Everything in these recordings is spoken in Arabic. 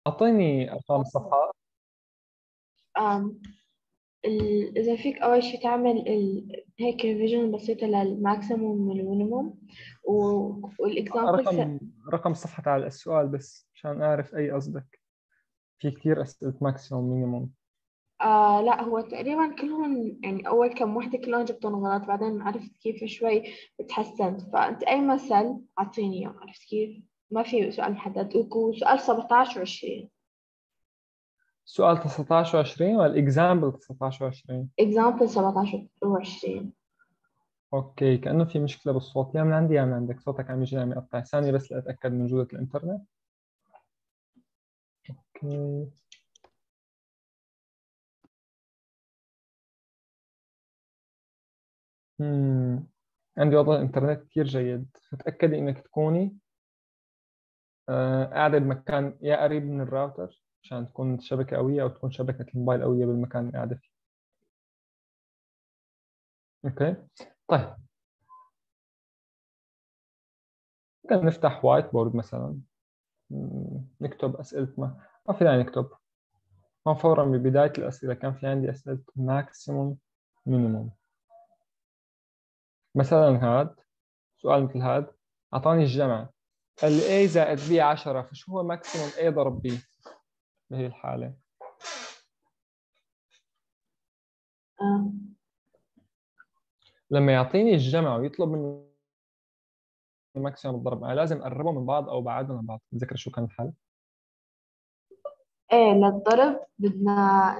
أعطيني أرقام الصفحات. آم، إذا فيك أول شي تعمل هيك ريفيجن بسيطة للماكسيموم والمينيموم والإكزامبل. رقم الصفحة على السؤال بس عشان أعرف أي قصدك. في كتير أسئلة ماكسيموم مينيموم. لا، هو تقريبا كلهم يعني أول كم وحدة كلهم جبتهم غلط، بعدين عرفت كيف شوي اتحسنت. فأنت أي مثل أعطيني إياه، عرفت كيف؟ ما في سؤال محدد، وسؤال 17 و20. سؤال 19 و20 ولا إكزامبل 19 و20؟ example 17 و20. أوكي، كأنه في مشكلة بالصوت، يا من عندي يا من عندك، صوتك عم يجي عم يقطع. ثانية بس لأتأكد من جودة الإنترنت. أوكي. عندي وضع الإنترنت كتير جيد، فتأكدي إنك تكوني قاعدة بمكان يا قريب من الراوتر عشان تكون الشبكة قوية، أو تكون شبكة الموبايل قوية بالمكان اللي قاعدة فيه. أوكي. طيب، ممكن نفتح وايت بورد مثلا. نكتب أسئلة ما في داعي نكتب. هون فورا ببداية الأسئلة كان في عندي أسئلة ماكسيموم مينيموم. مثلا هاد سؤال مثل هاد، أعطاني الجمع. قال لي A زائد B 10، فشو هو ماكسيموم A ضرب B بهي الحالة؟ آه. لما يعطيني الجمع ويطلب مني الماكسيموم الضرب، أنا لازم أقربهم من بعض أو بعدهم عن بعض. تذكر شو كان الحل؟ إيه، للضرب بدنا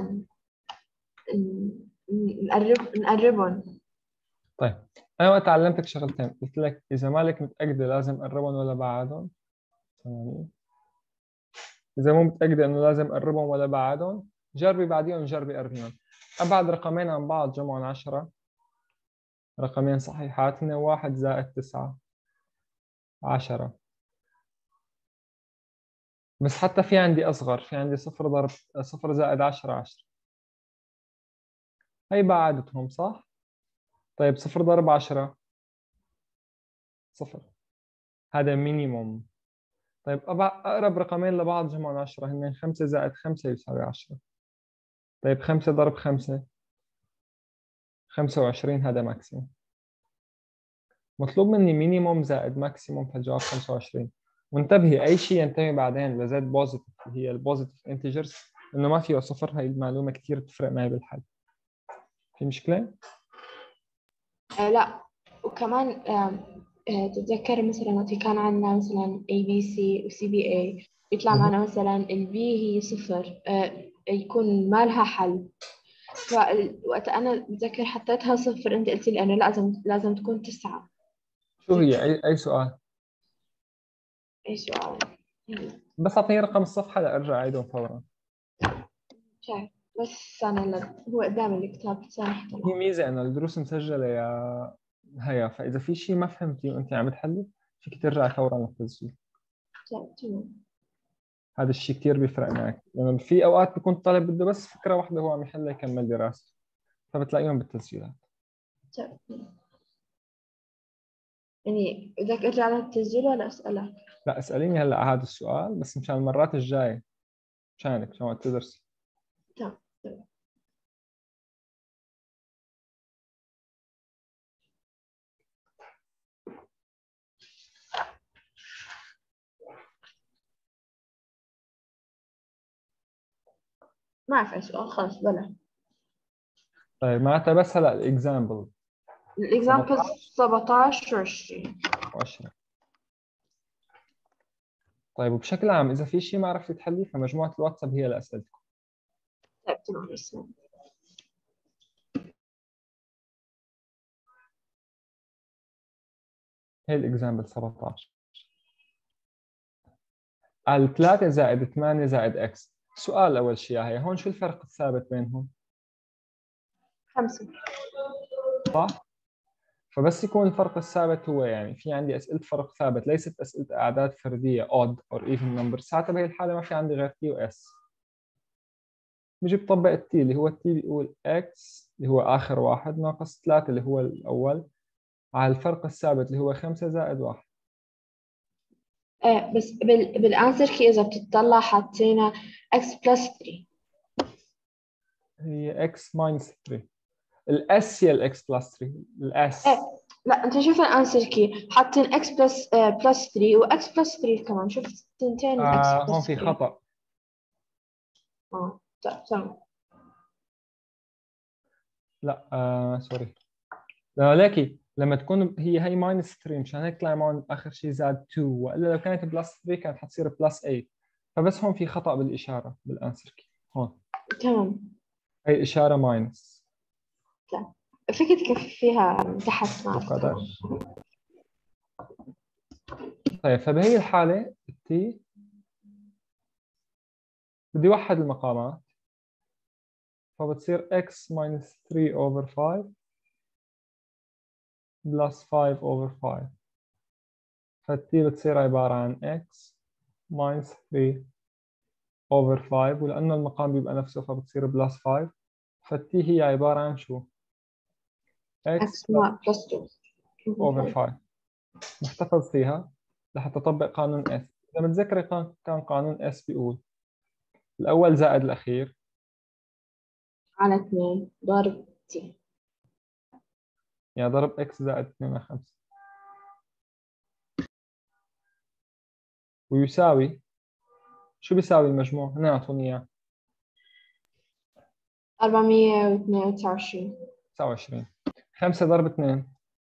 نقربهم. طيب، أنا وقت علمتك شغلتين، قلت لك إذا مالك متأكدة لازم أقربهم ولا بعدهم. تمام. إذا مو متأكدة إنه لازم أقربهم ولا بعدهم، جربي بعديهم، جربي قربيهم. أبعد رقمين عن بعض جمعهم 10. رقمين صحيحات هن 1 زائد 9 10. بس حتى في عندي أصغر، في عندي 0 ضرب 0 زائد 10 10. هي بعدتهم صح؟ طيب 0 ضرب 10 0. هذا مينيموم. طيب أقرب رقمين لبعض جمعهم 10 هن 5 زائد 5 يساوي 10. طيب 5 ضرب 5 25، هذا ماكسيموم. مطلوب مني مينيموم زائد ماكسيموم، فالجواب 25. وانتبهي، اي شيء ينتمي بعدين لزد بوزيتيف اللي هي البوزيتيف انتجرز انه ما فيه صفر. هاي المعلومه كثير بتفرق معي بالحل. في مشكله؟ لا، وكمان تتذكر مثلا وقت كان عندنا مثلا ABC و CBA، يطلع مهم. معنا مثلا B هي صفر، يكون ما لها حل. فوقت أنا بتذكر حطيتها صفر، أنت قلت لي أنه لازم تكون 9. شو هي اي سؤال؟ أي سؤال؟ يلا. بس اعطيني رقم الصفحه لارجع اعيدهم فورا. شايف؟ بس أنا هو قدامي الكتاب، ثاني هي حطلع. ميزه انه الدروس مسجله يا هيا، فاذا في شيء ما فهمتي وانت عم تحلي فيك ترجعي فورا للتسجيل. تمام. هذا الشيء كثير بيفرق معك، لانه في اوقات بيكون الطالب بده بس فكره واحده هو عم يحلها يكمل دراسته، فبتلاقيهم بالتسجيلات. تمام. يعني بدك أرجع لها التسجيل ولا أسألك؟ لا، اساليني هلا على هذا السؤال بس مشان المرات الجايه، مشانك مشان وقت تدرسي. تمام. تمام. ما أعرف أي سؤال، خلص بلا. طيب معناتها بس هلا الاكزامبل الإكزامبل 17 17 و20. و10. طيب، وبشكل عام اذا في شيء ما عرفتي تحليه فمجموعه الواتساب هي لاسئلتكم. طيب تمام، اسمع. هي الاكزامبل 17. قال 3 زائد 8 زائد اكس. سؤال اول شيء، هي هون شو الفرق الثابت بينهم؟ 5. صح. فبس يكون الفرق الثابت هو، يعني في عندي اسئله فرق ثابت ليست اسئله اعداد فرديه odd or even number، ساعتها بهي الحاله ما في عندي غير تي واس. بيجي بطبق التي اللي هو التي بيقول اكس اللي هو اخر واحد ناقص 3 اللي هو الاول على الفرق الثابت اللي هو 5 زائد 1. ايه بس بالانسر كي اذا بتطلع حاطينها x plus 3. هي x minus 3. الاس هي الاكس بلس 3. الاس. ايه لا انت شوف الانسر كي حاطين x plus 3 و x plus 3 كمان، شوف تنتين x هون plus في 3. خطأ. تمام. لا سوري. لكن لما تكون هي ماينس 3 مشان هيك طلع معهم اخر شيء زاد 2، والا لو كانت بلس 3 كانت حتصير بلس 8. فبس هون في خطأ بالاشاره بالانسر كي هون. تمام. هي اشاره ماينس. لا فكرة كيف فيها تحت ما وقدر. عرفتهاش. طيب فبهي الحاله التي بدي وحد المقامات، فبتصير x minus 3 over 5 plus 5 over 5. فالتي بتصير عبارة عن x minus 3 over 5، ولأنه المقام بيبقى نفسه فبتصير plus 5. فالتي هي عبارة عن شو؟ x x plus 2 over 5. نحتفظ فيها لحتى تطبق قانون S. إذا متذكر كان قانون S بيقول الأول زائد الأخير على 2 ضرب t. يعني ضرب x زائد 2 على 5 ويساوي شو بيساوي المجموع؟ هنا أعطوني إياه 429. 29. 5 ضرب 2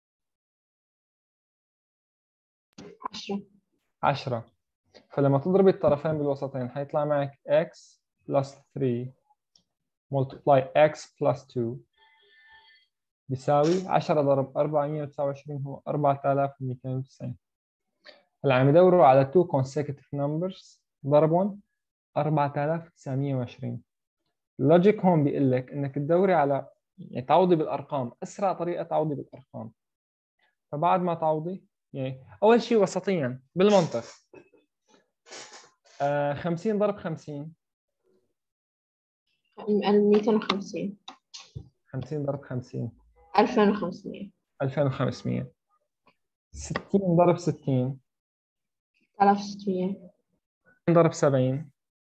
10. 10. فلما تضربي الطرفين بالوسطين حيطلع معك x plus 3 multiply x plus 2 بيساوي 10 ضرب 429 هو 4290. هلا عم يدوروا على 2 consecutive numbers ضربهم 4920. اللوجيك هون بيقول لك انك تدوري على يعني تعوضي بالارقام، اسرع طريقه تعوضي بالارقام. فبعد ما تعوضي يعني اول شيء وسطيا بالمنطق 50 ضرب 50 250. 50 ضرب 50 2500. 2500. 60 ضرب 60 3600. ضرب 70.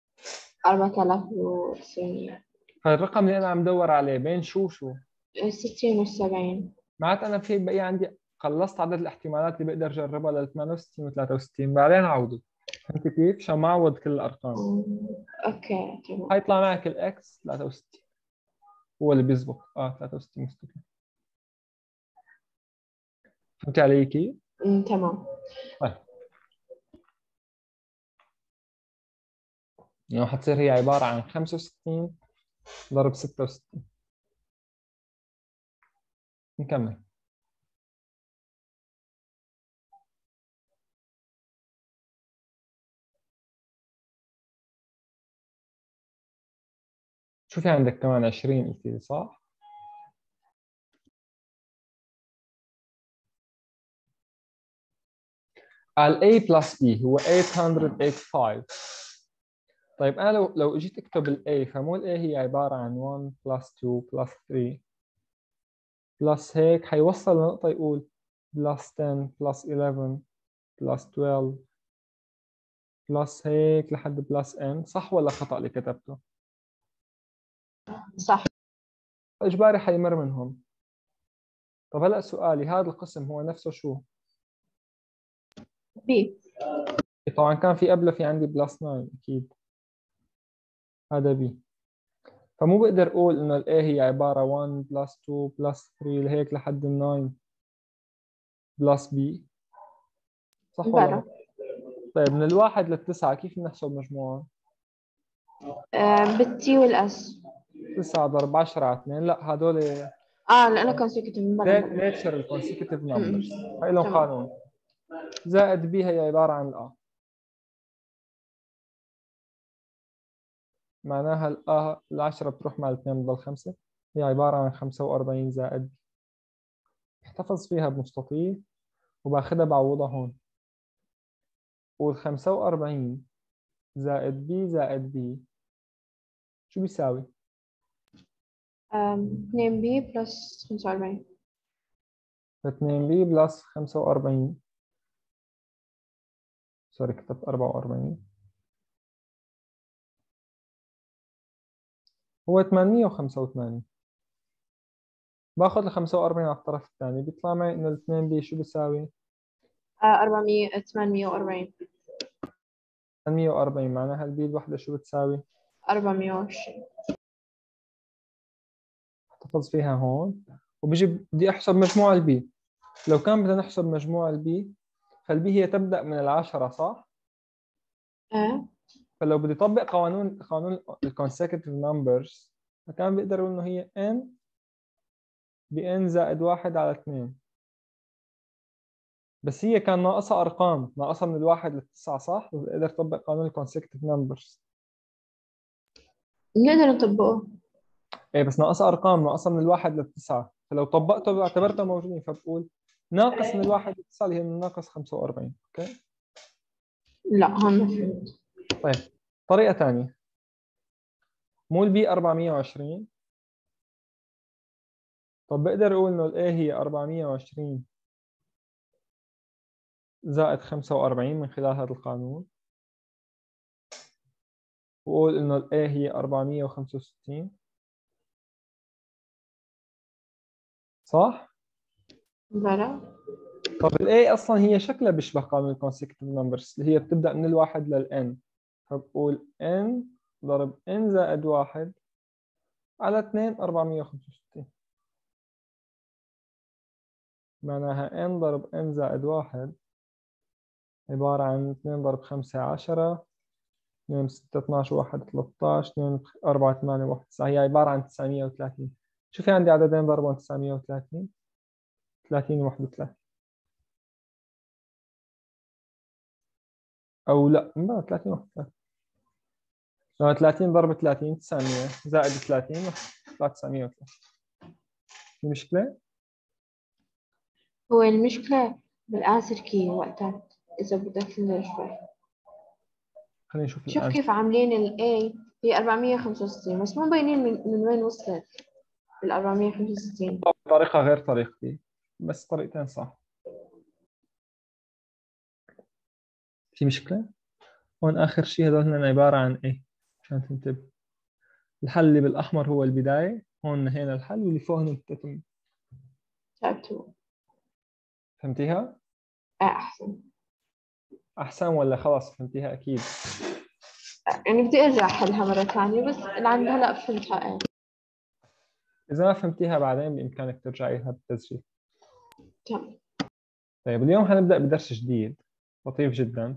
4900. فالرقم اللي انا عم دور عليه بين شو 60 و 70. معناتها انا في بقي عندي خلصت عدد الاحتمالات اللي بقدر اجربها لل 68 و 63 بعدين اعوضه. فهمت كيف؟ عشان ما اعوض كل الارقام. اوكي تمام. حيطلع معك الاكس 63 هو اللي بيزبط 63 مستقيم. فهمت علي كيف؟ تمام. طيب يعني حتصير هي عبارة عن 65 ضرب 66. نكمل. شو في عندك كمان 20 قلت لي صح؟ قال A plus B هو 885. طيب انا لو اجيت اكتب ال A فمو ال A هي عبارة عن 1 plus 2 plus 3 plus هيك حيوصل لنقطة يقول plus 10 plus 11 plus 12 plus هيك لحد plus n. صح ولا خطأ اللي كتبته؟ صح. اجباري حيمر منهم. طب هلا سؤالي هذا القسم هو نفسه شو؟ بي. طبعا كان في قبله في عندي بلس 9 اكيد. هذا بي. فمو بقدر اقول انه ال A هي عبارة 1 بلس 2 بلس 3 لهيك لحد ال 9 بلس بي. صح ولا بلا. لا؟ طيب من الواحد للتسعة كيف بنحسب مجموعهم؟ بالتي والاس. 9 ضرب 10 على 2 لا هدول لانه كونسيكتيف بلا. ناتشرال كونسيكتيف أمم. نمبرز. هاي لهم تمام. قانون. زائد بي هي عبارة عن الآ. معناها الآ العشرة بتروح مع الاثنين بضل 5. هي عبارة عن 45 زائد. احتفظ فيها بمستطيل وباخدها بعوضها هون. وال 45 زائد بي زائد بي شو بيساوي؟ 2 بي بلس 45. 2 بي بلس 45 سوري كتبت 44. هو 885. باخذ ال 45 على الطرف الثاني، بيطلع معي انه الاثنين بي شو بيساوي؟ 840. 840 معناها البي الوحدة شو بتساوي؟ 420. احتفظ فيها هون، وبيجي بدي احسب مجموع البي. لو كان بدنا نحسب مجموع البي، فالبي هي تبدأ من 10 صح؟ ايه. فلو بدي اطبق قانون الكونسيكتيف نمبرز، فكان بيقدر يقول انه هي n ب n زائد 1 على 2. بس هي كان ناقصها ارقام، ناقصها من 1 ل9 صح؟ بقدر اطبق قانون الكونسيكتيف نمبرز. نقدر نطبقه. ايه بس ناقصها ارقام، ناقصها من 1 ل9، فلو طبقته اعتبرتها موجودين، فبقول ناقص من 1 ل9 اللي هي من ناقص 45. اوكي. لا هون ما فهمت. طيب طريقة ثانية، مو البي 420. طب بقدر اقول انه الاي هي 420 زائد 45 من خلال هذا القانون، وأقول إنه ال A هي 465 صح؟ بلا. طب ال A أصلا هي شكلها بيشبه قانون consecutive numbers اللي هي بتبدأ من الواحد لل N، فبقول N ضرب N زائد 1 على 2 465، معناها N ضرب N زائد 1 عبارة عن 2 ضرب 5 10، 2 6 12 1 13، 2 4 8 1 9، هي عبارة عن 930. شوفي عندي عددين ضربهم 930، 30 و 31. او لا 30 31. 30 ضرب 30 900 زائد 30 يطلع 930. في مشكلة؟ هو المشكلة بالآنسر كي وقتها إذا بدك تنزل شوي. خلينا نشوف شوف الآن. كيف عاملين ال A هي 465 بس مو باينين من وين وصلت ال 465. طريقة غير طريقتي، بس طريقتين صح. في مشكلة؟ هون آخر شيء هذول هن عبارة عن إيه؟ عشان تنتبه. الحل اللي بالأحمر هو البداية، هون هنا الحل، واللي فوق هنا التتميم. تعبتوا. فهمتيها؟ أحسن. أحسن ولا خلاص فهمتيها أكيد؟ يعني بدي أرجع أحلها مرة ثانية بس لعند هلأ فهمتها. إيه. إذا ما فهمتيها بعدين بإمكانك ترجعي لها بالتسجيل. تمام. طيب اليوم حنبدأ بدرس جديد لطيف جدا،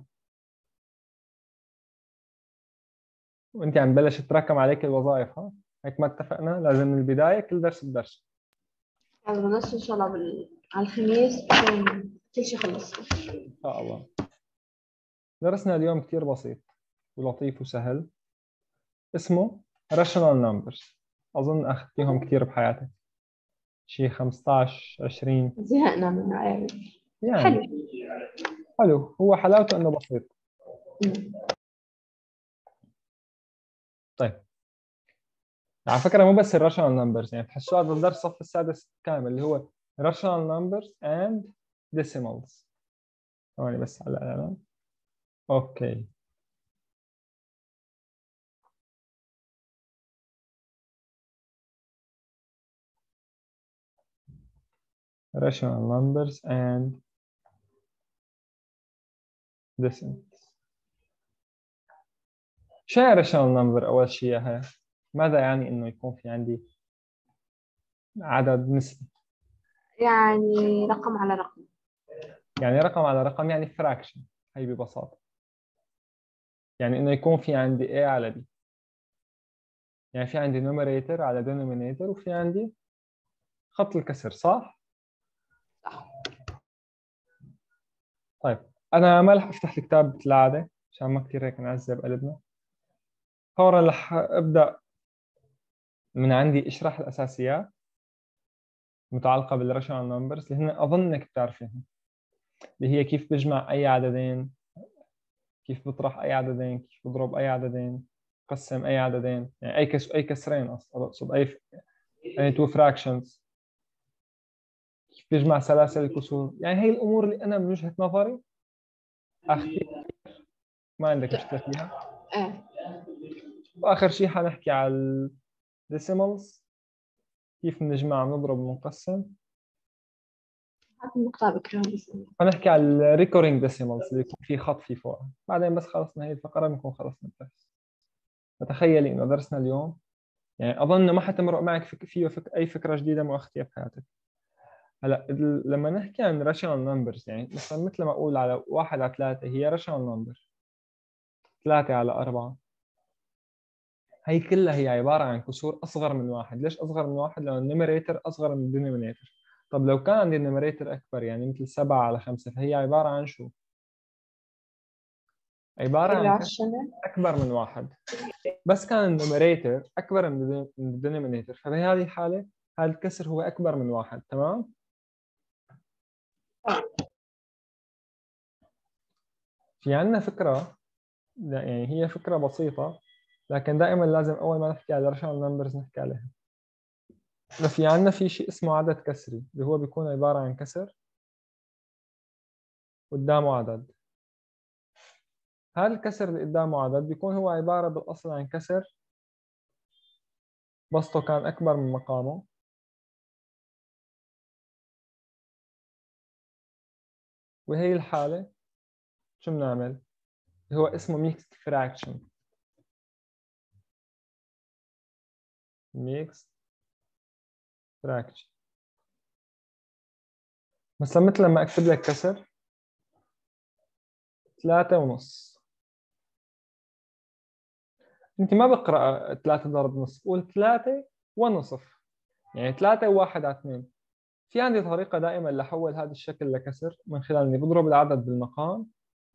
وانت عم بلش تراكم عليك الوظائف. ها هيك ما اتفقنا؟ لازم من البدايه كل درس بدرس. يعني بنص إن شاء الله على الخميس بكون كل شيء خلص. ان شاء الله. درسنا اليوم كثير بسيط ولطيف وسهل، اسمه rational numbers. اظن اخذتيهم كثير بحياتك، شيء 15 20 زهقنا منه يعني. يعني. حلو. حلو، هو حلاوته انه بسيط. مم. طيب على فكره مو بس الراشونال نمبرز، يعني تحسوا هذا الدرس الصف السادس كامل اللي هو rational numbers and decimals. ثواني بس على الاعلان. اوكي. rational numbers and decimals. شو يعني rational number أول شيء؟ هي ماذا يعني إنه يكون في عندي عدد نسبي؟ يعني رقم على رقم. يعني رقم على رقم، يعني fraction. هي ببساطة يعني إنه يكون في عندي A على B، يعني في عندي numerator على denominator، وفي عندي خط الكسر صح؟ صح. طيب أنا ما رح أفتح الكتاب مثل العادة عشان ما كثير هيك نعذب قلبنا. فورا رح أبدأ من عندي اشرح الأساسيات متعلقة بالراشونال نمبرز اللي هن أظن إنك بتعرفيهم، اللي هي كيف بجمع أي عددين، كيف بطرح أي عددين، كيف بضرب أي عددين، قسم أي عددين، يعني أي كسرين أصلا أقصد أي تو فراكشنز، كيف بجمع سلاسل الكسور. يعني هي الأمور اللي أنا من وجهة نظري أخذت ما عندك مشكلة فيها؟ ايه. وآخر شيء حنحكي على الديسيمالز، كيف بنجمع بنضرب ونقسم. هذا النقطة بكرهها بس. حنحكي على الريكورينج ديسيمالز اللي يكون في خط في فوقها، بعدين بس خلصنا هي الفقرة بنكون خلصنا الدرس. فتخيلي إنه درسنا اليوم يعني أظن ما حتمرق معك فيه أي فكرة جديدة مؤخرة بحياتك. هلا لما نحكي عن راشونال نمبرز، يعني مثلا مثل ما أقول على 1 على 3 هي راشونال نمبر، 3 على 4 هي كلها هي عبارة عن كسور أصغر من 1. ليش أصغر من 1؟ لأن النيميريتر أصغر من الدينومينيتر. طب لو كان عندي النيميريتر أكبر، يعني مثل 7 على 5، فهي عبارة عن شو؟ عبارة عن irrational. أكبر من 1. بس كان النيميريتر أكبر من الدينومينيتر، ففي هذه الحالة هذا الكسر هو أكبر من 1. تمام؟ في عندنا فكرة، يعني هي فكرة بسيطة، لكن دائما لازم أول ما نحكي على راشونال نمبرز نحكي عليها. في عندنا في شيء اسمه عدد كسري، اللي هو بيكون عبارة عن كسر قدامه عدد. هذا الكسر اللي قدامه عدد بيكون هو عبارة بالأصل عن كسر بسطه كان أكبر من مقامه، وهي الحالة شو بنعمل؟ هو اسمه ميكست فراكشن. ميكست فراكشن. مثل لما أكتب لك كسر 3.5، أنت ما بقرأ 3 ضرب نص، قول 3.5، يعني 3 و1 على 2. في عندي طريقة دائما لحول هذا الشكل لكسر، من خلال إني بضرب العدد بالمقام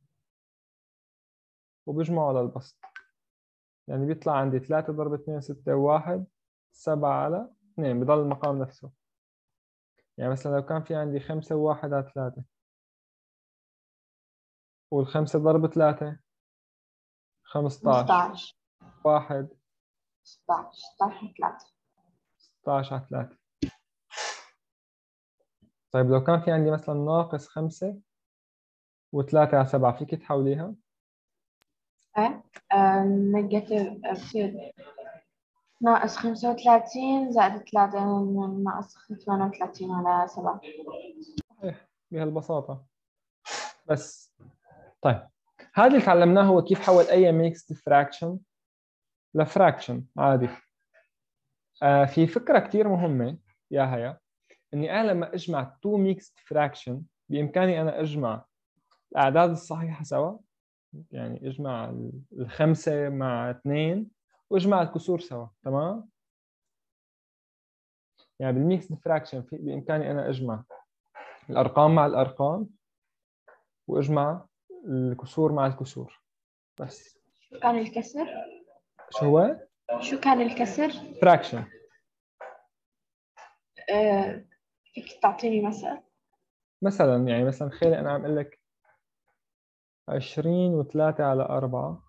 وبجمعه على البسط. يعني بيطلع عندي 3 ضرب 2 6 و1 7 على 2، بضل المقام نفسه. يعني مثلا لو كان في عندي 5 و1 على 3، والخمسة ضرب 3 15، 15. 1 16. 16 3. 16 على 3. طيب لو كان في عندي مثلا ناقص 5 و3 على 7، فيك تحوليها؟ ايه. نيجاتيف بصير ناقص 35 زائد 3 ناقص 38 على 7. صحيح بهالبساطة. بس طيب هذا اللي تعلمناه هو كيف حول أي ميكست فراكشن لفراكشن عادي. في فكرة كتير مهمة يا هيا، إني أنا لما أجمع تو ميكست فراكشن بإمكاني أنا أجمع الأعداد الصحيحة سوا، يعني اجمع الخمسة مع 2 واجمع الكسور سوا. تمام؟ يعني بالميكس فراكشن بإمكاني أنا أجمع الأرقام مع الأرقام وأجمع الكسور مع الكسور. بس شو كان الكسر؟ شو هو؟ شو كان الكسر؟ فراكشن. فيك تعطيني مثل؟ مثلا يعني مثلا خلي أنا عم أقول لك 20 و3 على 4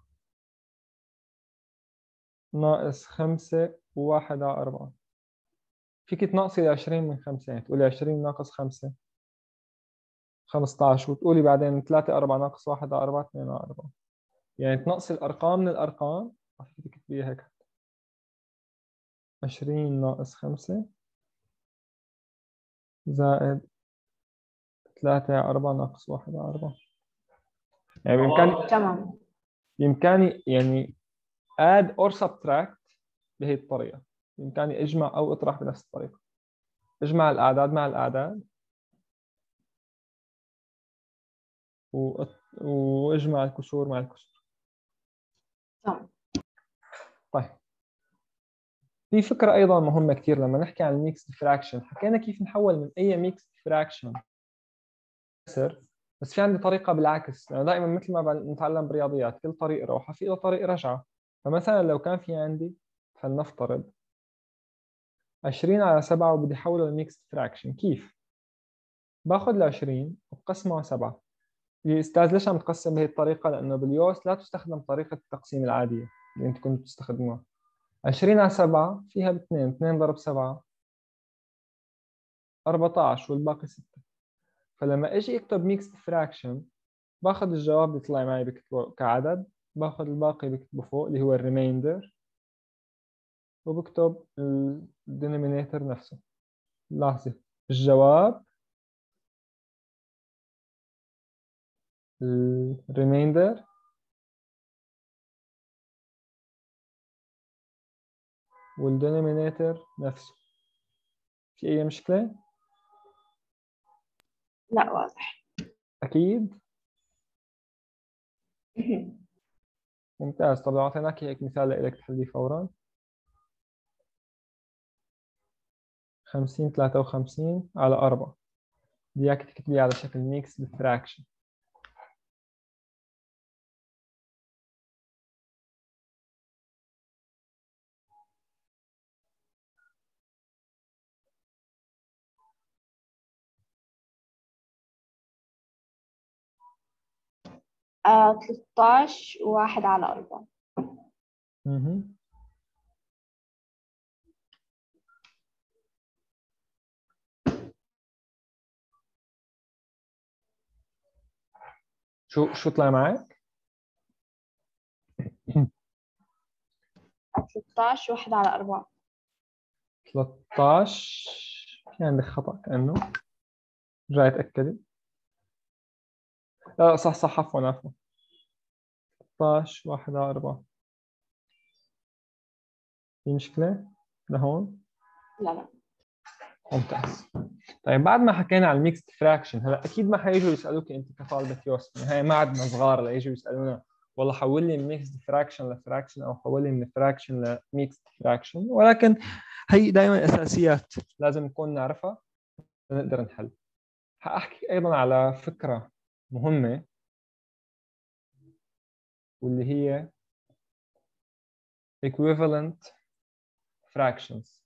ناقص 5 و1 على 4. فيك تنقصي 20 من 5، يعني تقولي 20 ناقص 5 15، وتقولي بعدين 3 4 ناقص 1 على 4 2 على 4. يعني تنقصي الأرقام من الأرقام. بدك تكتبيها هيك 20 ناقص 5 زائد 3 على 4 ناقص 1 على 4. يعني تمام. بإمكاني يعني add or subtract بهي الطريقة. بإمكاني أجمع أو أطرح بنفس الطريقة. أجمع الأعداد مع الأعداد وأجمع الكسور مع الكسور. تمام. طيب في فكرة أيضا مهمة كثير لما نحكي عن الميكس فراكشن. حكينا كيف نحول من أي ميكس فراكشن كسر، بس في عندي طريقة بالعكس. يعني دائما مثل ما نتعلم بالرياضيات كل طريق روحة في له طريق رجعة. فمثلا لو كان في عندي، فلنفترض 20 على 7 وبدي احوله لميكس فراكشن، كيف؟ باخذ ال 20 وبقسمه على 7. يا استاذ ليش عم تقسم بهي الطريقة؟ لأنه باليوس لا تستخدم طريقة التقسيم العادية اللي انت كنت تستخدموها. 20 على 7 فيها ب 2، 2 ضرب 7 14 والباقي 6. فلما اجي اكتب ميكس فراكشن باخذ الجواب بيطلع معي بكتبه كعدد، باخذ الباقي بكتبه فوق اللي هو الريميندر، وبكتب الدينومينيتور نفسه. لاحظي الجواب، الريميندر، والدينومينيتور نفسه. في أي مشكلة؟ لا واضح. أكيد. ممتاز. طب لو أعطيناك هيك مثال لإلك تحليه فورا. 50 53 على 4، بدي إياك تكتبيه على شكل ميكس بالفراكشن. آه 13 1 على 4. مهم. شو طلع معك؟ 13 1 على 4. 13. في عندك خطأ كأنه، رجعي اتأكدي. لا صح صح، عفوا. 13 1 على 4. في مشكلة لهون؟ لا لا. ممتاز. طيب بعد ما حكينا على الميكست فراكشن، هلا اكيد ما حيجوا يسالوك انت كطالبه يوسف، هي ما عندنا صغار ليجوا يسالونا والله حول لي من ميكست فراكشن لفراكشن، او حول لي من فراكشن لميكست فراكشن، ولكن هي دائما اساسيات لازم نكون نعرفها لنقدر نحل. حاحكي ايضا على فكره مهمه، واللي هي equivalent fractions.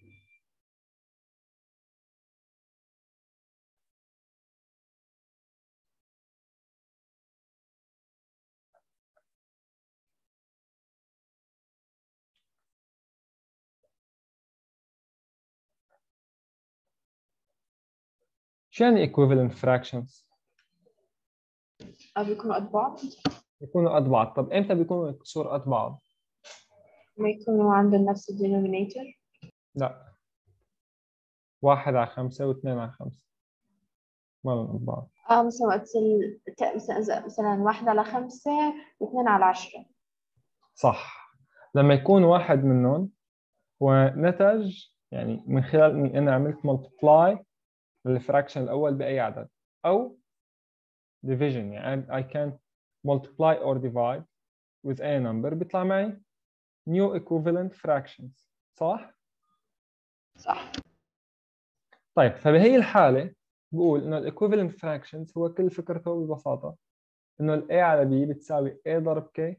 شو يعني equivalent fractions؟ بيكونوا قد بعض. يكونوا قد بعض. طب امتى بيكونوا الكسور قد بعض؟ ما يكونوا عندهم نفس الدينومينيتور. لا، 1 على 5 و2 على 5 ما لهم قد بعض. مثلا وقت مثلا 1 على 5 و2 على 10. صح. لما يكون واحد منهم ونتج يعني من خلال اني انا عملت ملتبلاي للفراكشن الاول باي عدد، او division، يعني I can multiply or divide with a number، بيطلع معي new equivalent fractions. صح؟ صح. طيب فبهي الحالة بقول انه equivalent fractions هو كل فكرته ببساطة انه ال A على B بتساوي A ضرب K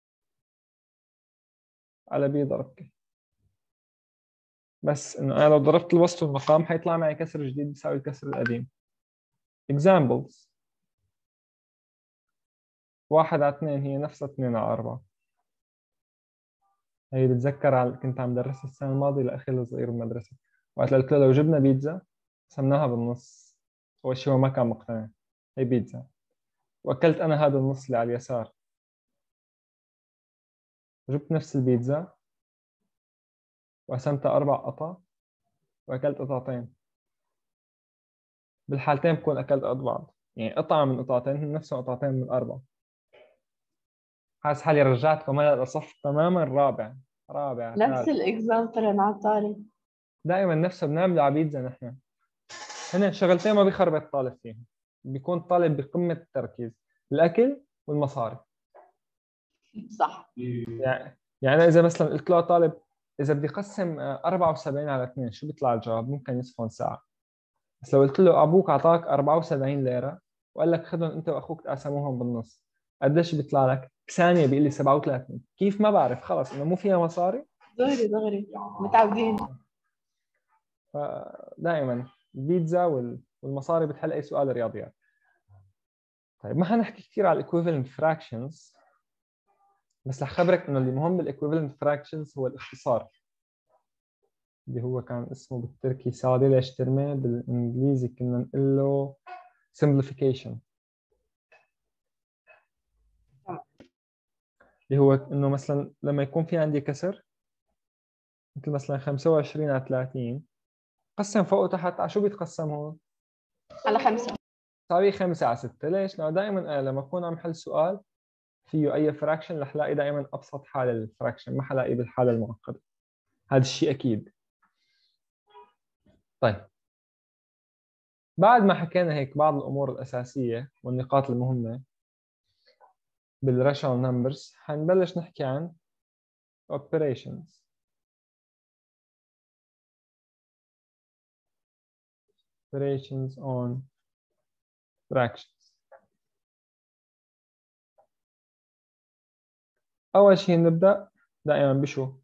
على B ضرب K. بس انه انا لو ضربت الوسط والمقام حيطلع معي كسر جديد بيساوي الكسر القديم. examples: 1 على 2 هي نفسها 2 على 4. هي بتذكر كنت عم درسها السنة الماضية لأخي الصغير بالمدرسة، وقت قلت له لو جبنا بيتزا قسمناها بالنص، أول شيء هو ما كان مقتنع. هي بيتزا وأكلت أنا هذا النص اللي على اليسار، وجبت نفس البيتزا وقسمتها 4 قطع وأكلت قطعتين. بالحالتين بكون أكلت قد بعض، يعني قطعة من قطعتين هن نفسهم قطعتين من 4. حاسس حالي رجعتكم هلا لصف تماما رابع نفس ثالث. الإكزامبل العطاري. دائما نفسه بنعمله على بيتزا نحن. هن شغلتين ما بيخرب الطالب فيهم، بيكون طالب بقمة التركيز: الأكل والمصاري. صح. يعني أنا إذا مثلا قلت له طالب إذا بدي أقسم 74 على 2 شو بيطلع الجواب؟ ممكن يصفن ساعة. بس لو قلت له أبوك أعطاك 74 ليرة وقال لك خذهم أنت وأخوك تقسموهم بالنص، قديش بيطلع لك؟ بثانية بيقول لي 37. كيف؟ ما بعرف، خلص إنه مو فيها مصاري. دغري دغري متعودين. فدائما البيتزا والمصاري بتحل أي سؤال رياضيات. طيب ما حنحكي كثير على الايكويفالنت فراكشنز، بس رح خبرك انه اللي مهم بالايكويفالنت فراكشنز هو الاختصار، اللي هو كان اسمه بالتركي سادة ليش ترمي، بالانجليزي كنا نقول له simplification. اللي هو إنه مثلا لما يكون في عندي كسر مثل مثلا 25 على 30 قسم فوق وتحت على شو بيتقسم هون؟ على 5. صار 5 على 6. ليش؟ لأنه دائما أنا لما أكون عم حل سؤال فيه أي فراكشن رح لاقي دائما أبسط حالة للفراكشن، ما حلاقي بالحالة المعقدة. هذا الشيء أكيد. طيب بعد ما حكينا هيك بعض الأمور الأساسية والنقاط المهمة بالراشونال نمبرز، حنبلش نحكي عن operations. operations on fractions. أول شيء نبدأ دائما بشو؟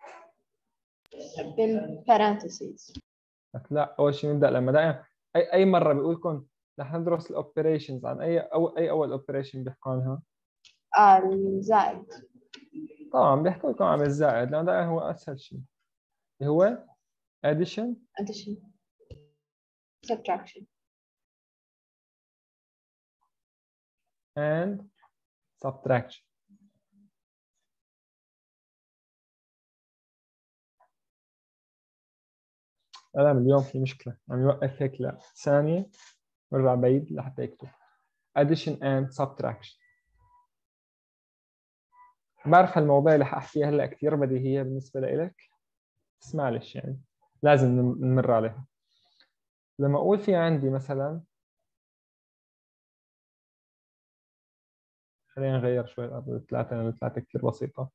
بالبارانتسيز. لا، أول شيء نبدأ لما دائما أي مرة بيقول لكم رح ندرس الأوبريشنز عن أي أول أوبريشن بيحكوا عنها؟ الزائد. طبعا بيحكوا لكم عن الزائد لأنه دائما هو أسهل شيء، اللي هو addition addition subtraction and subtraction. أنا اليوم في مشكلة عم يوقف هيك ثانية برجع بعيد لحتى يكتب addition and subtraction. بعرف هالمواضيع اللي حاحكيها هلا كثير بديهية بالنسبة لإلك، بس معلش يعني لازم نمر عليها. لما أقول في عندي مثلا، خلينا نغير شوي الأرض 3 لأن 3 كثير بسيطة.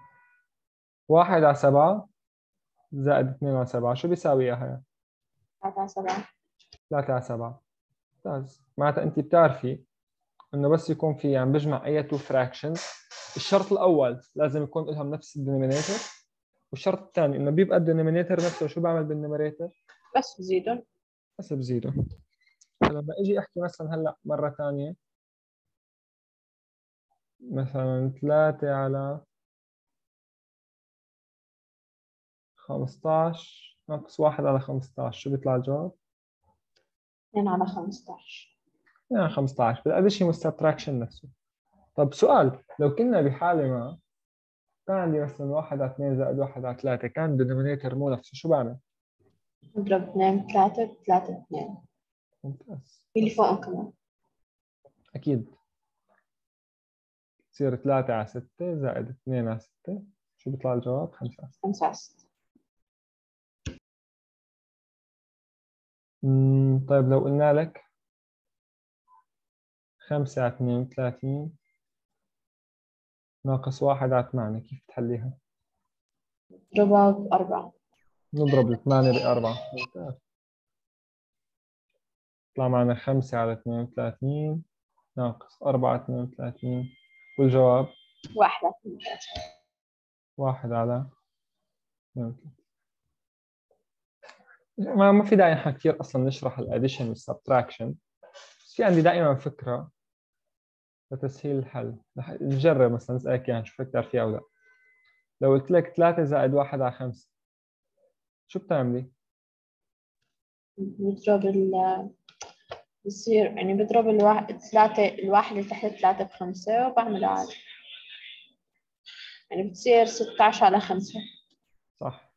1 على 7 زائد 2 على 7 شو بيساوي إياها؟ 3 على 7. 3 على 7. ممتاز. معناتها أنت بتعرفي إنه بس يكون في عم بجمع أي تو فراكشنز، الشرط الأول لازم يكون لهم نفس الدينومينيتور، والشرط الثاني إنه بيبقى الدينومينيتور نفسه شو بعمل بالنوميريتور؟ بس بزيدهم. بس بزيده. فلما أجي أحكي مثلا هلا مرة ثانية مثلا 3 على 15 ناقص 1 على 15 شو بيطلع الجواب؟ 2 على 15. يعني 15 بالأديشن والسبتراكشن نفسه. طب سؤال، لو كنا بحالة ما كان عندي مثلا 1 على 2 زائد 1 على 3 كان الدينومينيتور مو نفسه، شو بعمل؟ نضرب 2 3 3 2. ممتاز. اللي فوقهم كمان. أكيد تصير 3 على 6 زائد 2 على 6 شو بيطلع الجواب؟ 5 على 6. 5 على 6. طيب لو قلنا لك 5 على 32 ناقص 1 على 8 كيف تحليها؟ نضربها ب4. نضرب 8 ب4. ممتاز. يطلع معنا 5 على 32 ناقص 4 على 32 والجواب 1 على 32. 1 على 32. ما في داعي نحن كثير اصلا نشرح الاديشن والسبتراكشن، بس في عندي دائما فكره لتسهيل الحل. نجرب مثلا نسالك يعني شو فكر فيها او لا. لو قلت لك 3 زائد 1 على 5 شو بتعملي؟ بضرب بصير يعني بضرب الواحد اللي تحت 3 ب5 وبعمله عادي، يعني بتصير 16 على 5. صح،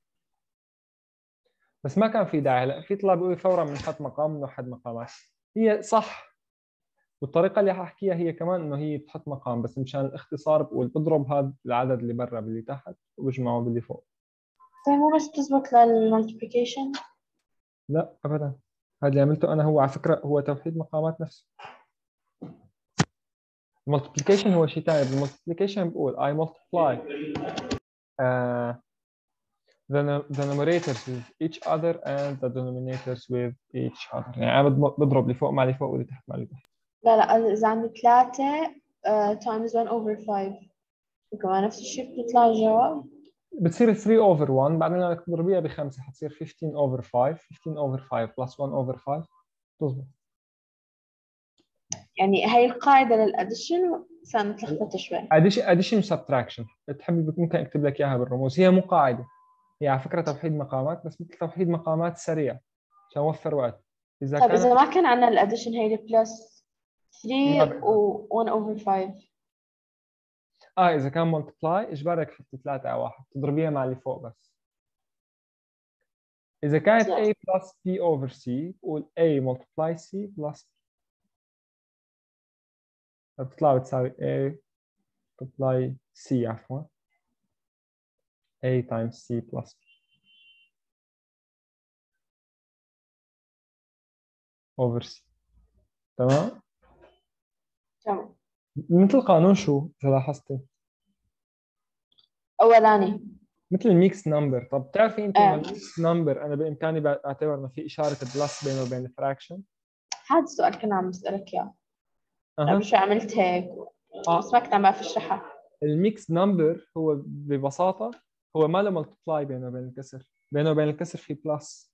بس ما كان في داعي. هلا في طلاب بيقولوا فورا بنحط مقام بنوحد مقامات، هي صح، والطريقه اللي حاحكيها هي كمان انه هي تحط مقام، بس مشان الاختصار بقول بضرب هذا العدد اللي برا باللي تحت وبجمعه باللي فوق. طيب مو بس تزبط للمالتيبيكيشن؟ لا ابدا، هذا اللي عملته انا هو على فكره هو توحيد مقامات نفسه. المultiplication هو شيء ثاني. بالمultiplication بقول I multiply the numerators with each other and the denominators with each other. يعني أنا بضرب اللي فوق مع اللي فوق واللي تحت مع اللي تحت. لا إذا عندي 3 times 1 over 5 وكمان نفس الشيء بيطلع الجواب. بتصير 3 over 1 بعدين بدك تضربيها بخمسة حتصير 15 over 5. 15 over 5 plus 1 over 5 تزبط. يعني هاي القاعدة للأديشن صار متلخبطة شوي. addition subtraction تحبي ممكن اكتب لك اياها بالرموز، هي مو قاعده، هي على فكره توحيد مقامات بس مثل توحيد مقامات سريع عشان اوفر وقت. اذا طيب كان إذا ما كان عندنا الأديشن هي البلس ما 3 و 1 over 5. إذا كان multiply إجبارك حطي 3 على 1 تضربيها مع اللي فوق بس. إذا كانت A plus B over C قول A multiply C plus B. بتطلع بتساوي A multiply C عفوا A times C plus B over C. تمام؟ تمام. مثل قانون شو إذا لاحظتي؟ أولاني. مثل الميكس نمبر. طب بتعرفي انت انه الميكس نمبر انا بامكاني اعتبر انه في اشاره بلس بينه وبين الفراكشن. هذا السؤال كنا عم بسألك إياه. قبل شوي عملت هيك بس ما كنت عم بعرف اشرحها. الميكس نمبر هو ببساطه هو ما له ملتبلاي بينه وبين الكسر، بينه وبين الكسر في بلس.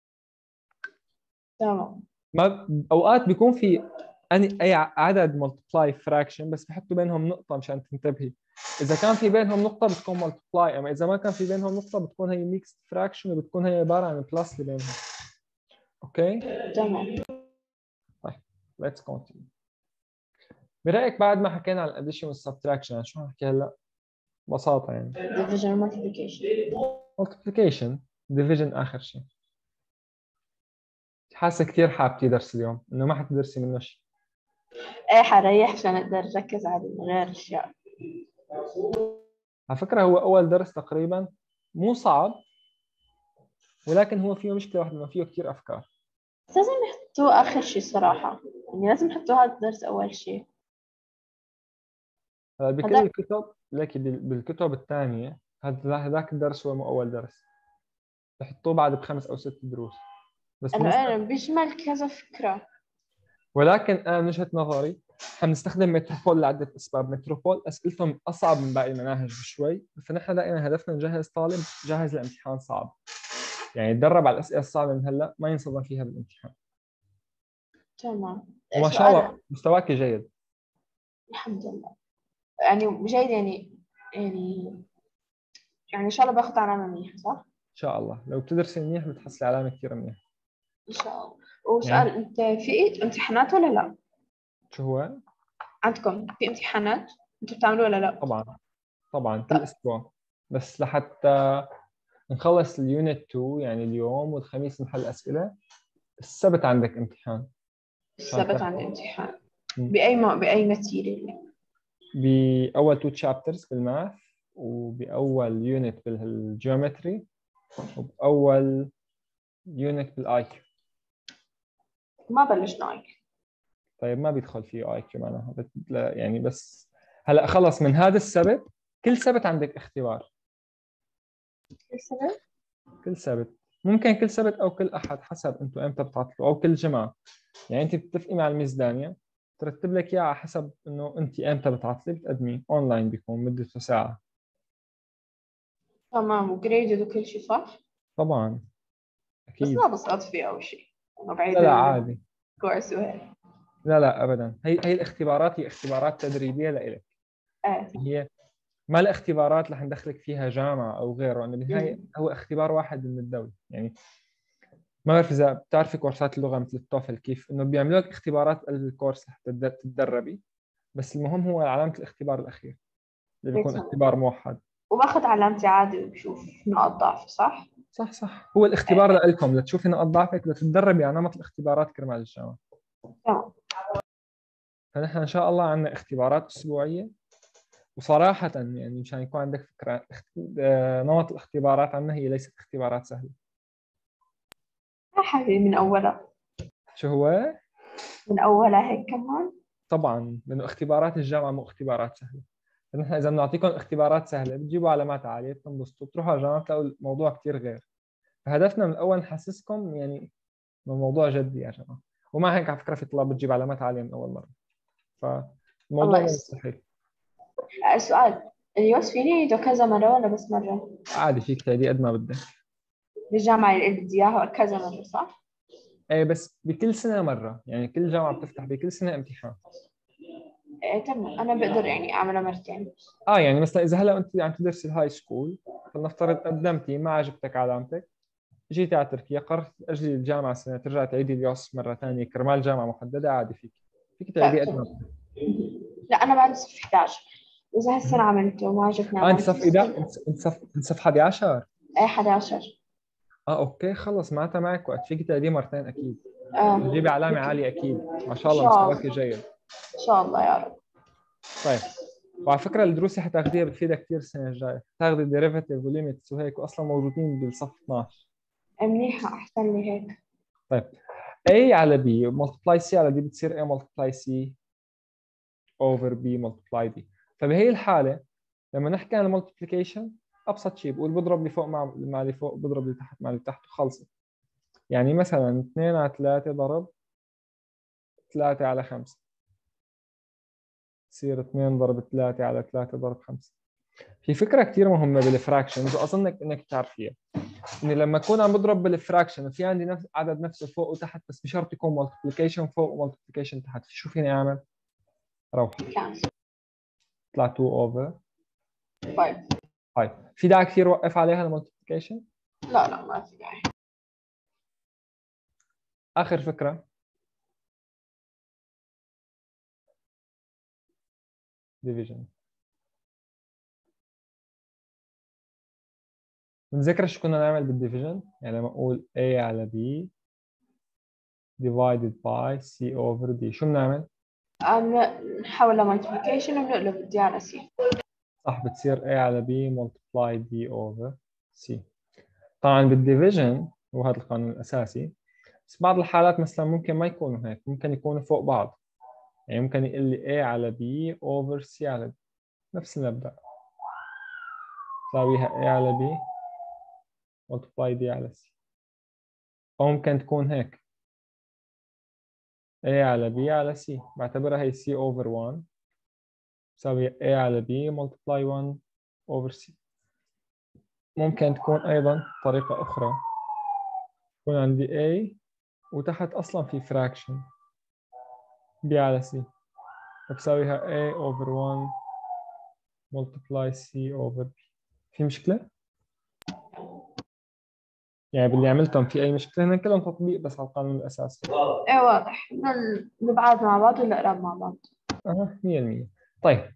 تمام. ما اوقات بيكون في اي عدد ملتبلاي فراكشن بس بحطوا بينهم نقطه مشان تنتبهي. اذا كان في بينهم نقطه بتكون ملتبلاي، اما اذا ما كان في بينهم نقطه بتكون هي ميكس فراكشن وبتكون هي عباره عن بلس اللي بينهم. اوكي تمام. طيب let's continue. برأيك بعد ما حكينا عن الاديشن والسبتراكشن عن شو حكي هلا؟ ببساطة يعني division multiplication. multiplication division آخر شيء. حاسة كثير حابتي درس اليوم إنه ما حتدرسي منه شيء. ايه حريح عشان اقدر اركز على غير اشياء. على فكرة هو أول درس تقريبا مو صعب، ولكن هو فيه مشكلة واحدة إنه فيه كثير أفكار. بس لازم يحطوه اخر شيء صراحة، يعني لازم يحطوا هذا الدرس اول شيء. بكل الكتب لكن بالكتب الثانية هذاك الدرس هو مو أول درس، بحطوه بعد ب5 أو 6 دروس بس انا بيشمل كذا فكرة. ولكن أنا من وجهة نظري حنستخدم متروبول لعدة أسباب. متروبول أسئلتهم أصعب من باقي المناهج بشوي، فنحن دائما هدفنا نجهز طالب جاهز لامتحان صعب، يعني يتدرب على الأسئلة الصعبة من هلا ما ينصدم فيها بالامتحان. تمام. وما شاء الله مستواك جيد. الحمد لله، يعني جيد يعني ان شاء الله باخذ علامة منيحة صح؟ إن شاء الله لو بتدرسي منيح بتحصلي علامة كثير منيحة. ان شاء الله. وسؤال، يعني انت في امتحانات ولا لا؟ شو هو؟ عندكم في امتحانات انتوا بتعملوا ولا لا؟ طبعا طبعا كل أسبوع، بس لحتى نخلص اليونت 2 يعني اليوم والخميس نحل أسئلة، السبت عندك امتحان. السبت عندي امتحان. م. بأي ماتيريال؟ بأول 2 تشابترز بالماث، وبأول يونت بالجيومتري، وبأول يونت بالاي كيو. ما بلشنا اي. طيب ما بيدخل فيه اي كيو معناها يعني بس هلا خلص من هذا السبت كل سبت عندك اختبار. السبت؟ كل سبت، ممكن كل سبت او كل احد حسب انتم امتى بتعطلوا، او كل جمعه. يعني انت بتتفقي مع الميس دانيا ترتب لك اياه على حسب انه انت امتى بتعطلي بتقدميه اونلاين، بيكون مدته ساعه. تمام. وجريدد وكل شيء صح؟ طبعا بس اكيد. ما بسقط فيه أول شيء، أنا بعيد لا عادي. الكورس وهيك. لا ابدا، هي الاختبارات هي اختبارات تدريبيه لإلك. ايه صح. هي ما الاختبارات رح ندخلك فيها جامعه او غيره، انه بالنهايه هو اختبار واحد من الدوله. يعني ما بعرف اذا بتعرفي كورسات اللغه مثل التوفل كيف انه بيعملوا لك اختبارات الكورس لحتى تتدربي، بس المهم هو علامه الاختبار الاخير اللي إيه بيكون صح. اختبار موحد. وباخذ علامتي عادي وبشوف نقاط ضعفي صح؟ صح هو الاختبار لكم لتشوفي نقاط ضعفك لتتدربي على نمط الاختبارات كرمال الجامعه. تمام. فنحن ان شاء الله عندنا اختبارات اسبوعيه، وصراحه يعني مشان يكون عندك فكره نمط الاختبارات عندنا هي ليست اختبارات سهله. يا حبيبي من أولها. شو هو؟ من أولها هيك كمان. طبعا لانه اختبارات الجامعه مو اختبارات سهله. نحن اذا بنعطيكم اختبارات سهله بتجيبوا علامات عاليه بتنبسطوا بتروحوا على الجامعه بتلاقوا الموضوع كثير غير. فهدفنا من الاول نحسسكم يعني انه الموضوع جدي يا جماعه، ومع هيك على فكره في طلاب بتجيب علامات عاليه من اول مره، فالموضوع الله مو يستر. مستحيل. السؤال، اليوس فيني يعيده كذا مرة ولا بس مرة؟ عادي فيك تعيدي قد ما بدك. بالجامعة اللي بدي إياها كذا مرة صح؟ ايه بس بكل سنه مره، يعني كل جامعه بتفتح بكل سنه امتحان. إيه تمام، أنا بقدر يعني أعملها مرتين. يعني مثلا اذا هلا انت عم تدرسي الهاي سكول، فلنفترض قدمتي ما عجبتك علامتك، جيتي على تركيا قررت تأجلي الجامعة سنة ترجع تعيدي اليوس مرة ثانية كرمال جامعة محددة، عادي فيك تعيدي طيب قد ما تمام. بدك. لا أنا بعد صف 11، إذا هالسنة عملته ما عجبني انت عملته صف انت صف 11. أي 11. اوكي خلص، معناتها معك وقت، فيك تعيديه مرتين اكيد. آه تجيبي علامة عالية اكيد، ما إن شاء الله شاء الله، مستواك جيد. إن شاء الله يا رب. طيب، وعلى فكرة الدروس اللي حتاخديها بتفيدها كثير السنة الجاية، تاخدي ديريفاتيف وليميتس وهيك، واصلا موجودين بالصف 12. منيحة، أحسن لي هيك. طيب، A على B multiply C على D بتصير A multiply C over B multiply D. فبهي الحالة لما نحكي عن المultiplication ابسط شيء بقول بضرب اللي فوق مع اللي فوق، بضرب اللي تحت مع اللي تحت وخلصت. يعني مثلا 2 على 3 ضرب 3 على 5، تصير 2 ضرب 3 على 3 ضرب 5. في فكرة كثير مهمة بالفراكشنز وأظنك إنك تعرفيها، إني لما أكون عم بضرب بالفراكشن وفي عندي نفس عدد نفسه فوق وتحت، بس بشرط يكون مالتيبليكيشن فوق ومالتيبليكيشن تحت، شو فيني أعمل؟ روح طلع 2 أوفر 5. 5. في داعي كثير وقف عليها المالتيبليكيشن؟ لا لا ما في داعي. آخر فكرة، division. بنذكر شو كنا نعمل بالديفيجن؟ يعني لما أقول A على B divided by C over D، شو بنعمل؟ نحولها multiplication وبنقلب D على C. صح، بتصير A على B multiply D over C. طبعا بالديفيجن وهذا القانون الأساسي، بس بعض الحالات مثلا ممكن ما يكونوا هيك، ممكن يكونوا فوق بعض. يعني ممكن يقول لي A على B over C على D، نفس المبدأ، تساويها A على B multiply D على C. أو ممكن تكون هيك A على B على C، بعتبرها هي C over 1 تساوي A على B multiply 1 over C. ممكن تكون أيضا طريقة أخرى، يكون عندي A وتحت أصلا في fraction B على C، بساويها A over 1 multiply C over B. في مشكلة؟ يعني باللي عملتهم في أي مشكلة؟ هنا كلهم تطبيق بس على القانون الأساسي. إيه واضح، نبعاد مع بعض ولا نقرب مع بعض؟ 100%. طيب،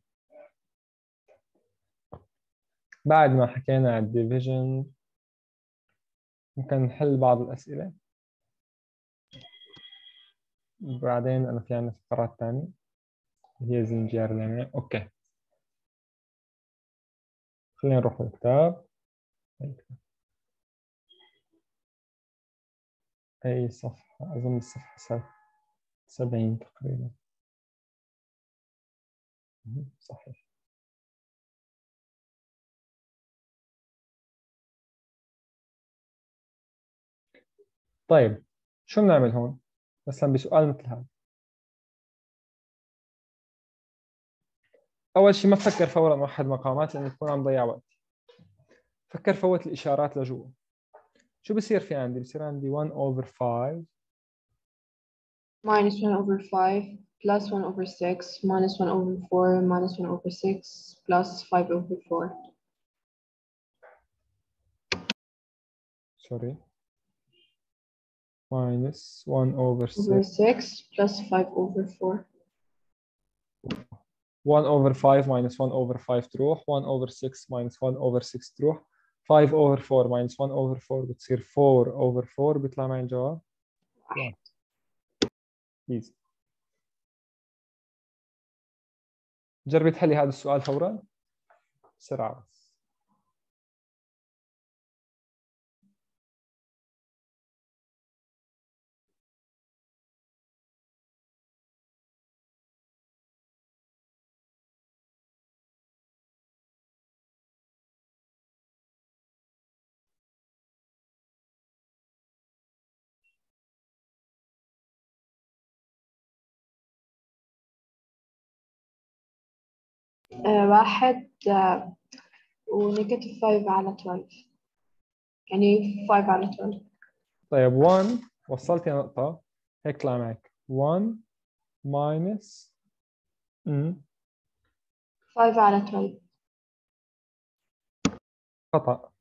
بعد ما حكينا عن الديفيجن ممكن نحل بعض الأسئلة، بعدين أنا في عندنا فقرات ثانية هي زنجير لنا. أوكي، خلينا نروح للكتاب. أي صفحة؟ أظن الصفحة 70 تقريبا. صحيح. طيب، شو بنعمل هون؟ مثلا بسؤال مثل هذا، أول شيء ما بفكر فورا أوحد مقامات لأنه بكون عم ضيع وقت. فكر فوت الإشارات لجوا. شو بصير في عندي؟ بصير عندي 1 over 5 minus 1 over 5 plus 1 over 6 minus 1 over 4 minus 1 over 6 plus 5 over 4. سوري، minus 1 over 6 over 6 plus 5 over 4. 1 over 5 minus 1 over 5 تروح، 1 over 6 minus 1 over 6 تروح، 5 over 4 minus 1 over 4 بتصير 4 over 4، بيطلع معي الجواب 1. easy. جربي تحلي هذا السؤال فورا بسرعة بس. واحد ونيجاتيف 5 على 12، يعني 5 على 12. طيب 1 وصلتي نقطة هيك طلع معك 1 minus 5 على 12. خطأ،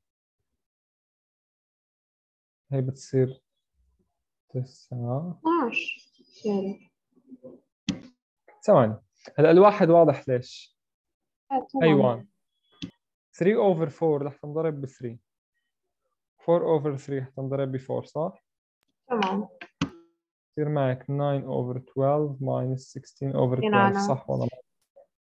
هي بتصير 9. 12. سوري. ثواني، هلا الواحد واضح ليش؟ هي طبعا 1. 3 over 4 رح تنضرب ب 3. 4 over 3 رح تنضرب ب 4 صح؟ تمام. يصير معك 9 over 12 minus 16 over 12 أنا صح ولا لا؟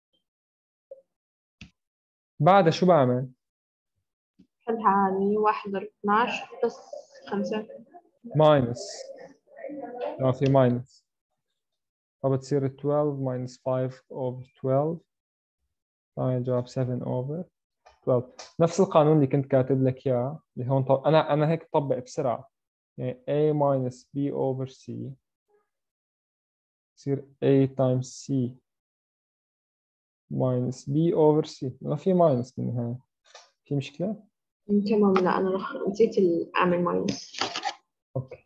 بعدها شو بعمل؟ حلها عادي 1 ضرب 12 بس 5. minus. لا في minus. فبتصير 12 minus 5 over 12. طبعا الجواب 7 over 12. نفس القانون اللي كنت كاتب لك اياه اللي هون انا هيك طبق بسرعه. يعني A minus B over C يصير A times C minus B over C. ما في minus بالنهايه. في مشكله؟ تمام. لا أنا نسيت أعمل ماينس. اوكي.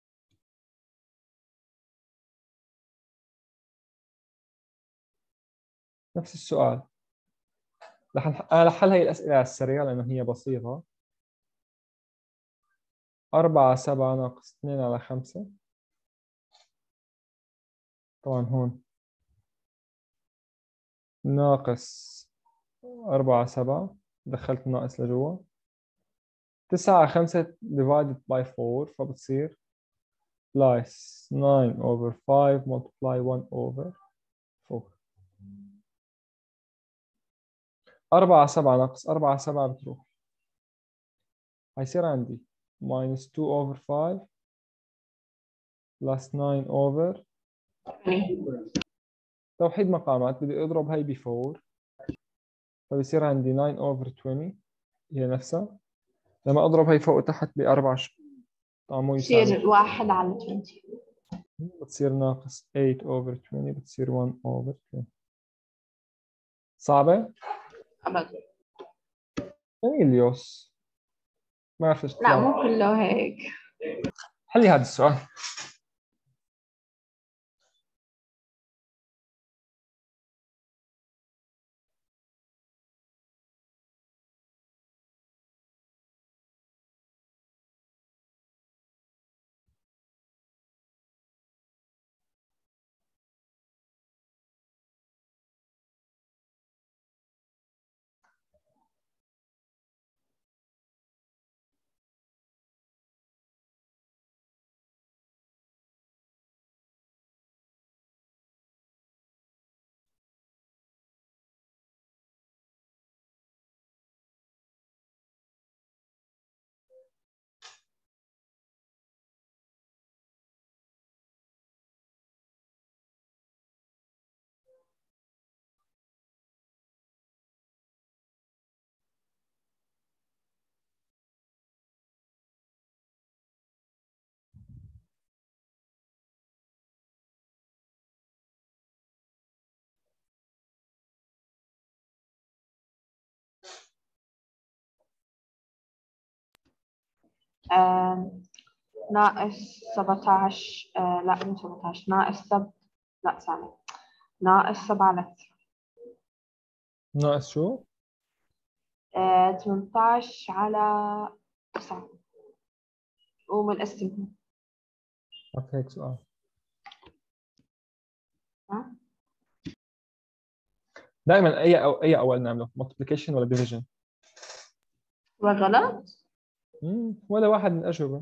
نفس السؤال. أنا رح حل هي الأسئلة على السريع لأنه هي بسيطة. 4 7 ناقص 2 على 5. طبعا هون ناقص 4 7 دخلت ناقص لجوا. 9 على 5 divided by 4 فبتصير plus 9 over 5 multiply 1 over 4. 4 7 ناقص 4 7 بتروح. هيصير عندي minus 2 over 5 plus 9 over توحيد مقامات. بدي اضرب هي ب 4 فبصير عندي 9 over 20 هي نفسها. لما اضرب هي فوق وتحت بأربع طبعا مو يساوي. يصير 1 على 20. بتصير ناقص 8 over 20 بتصير 1 over 20. صعبة؟ أبدا. اليوس ما عرفت ايش لا تطلع. مو كله هيك. حلي هذا السؤال. ناقص 17. لا مو 17. ناقص لا ثانية. ناقص 7 على 9. ناقص شو؟ 18 على 9 ومنقسمهم. اوكي هيك سؤال. ها؟ دائما اي اول نعمله multiplication ولا division؟ وغلط. ولا واحد من الاجوبه.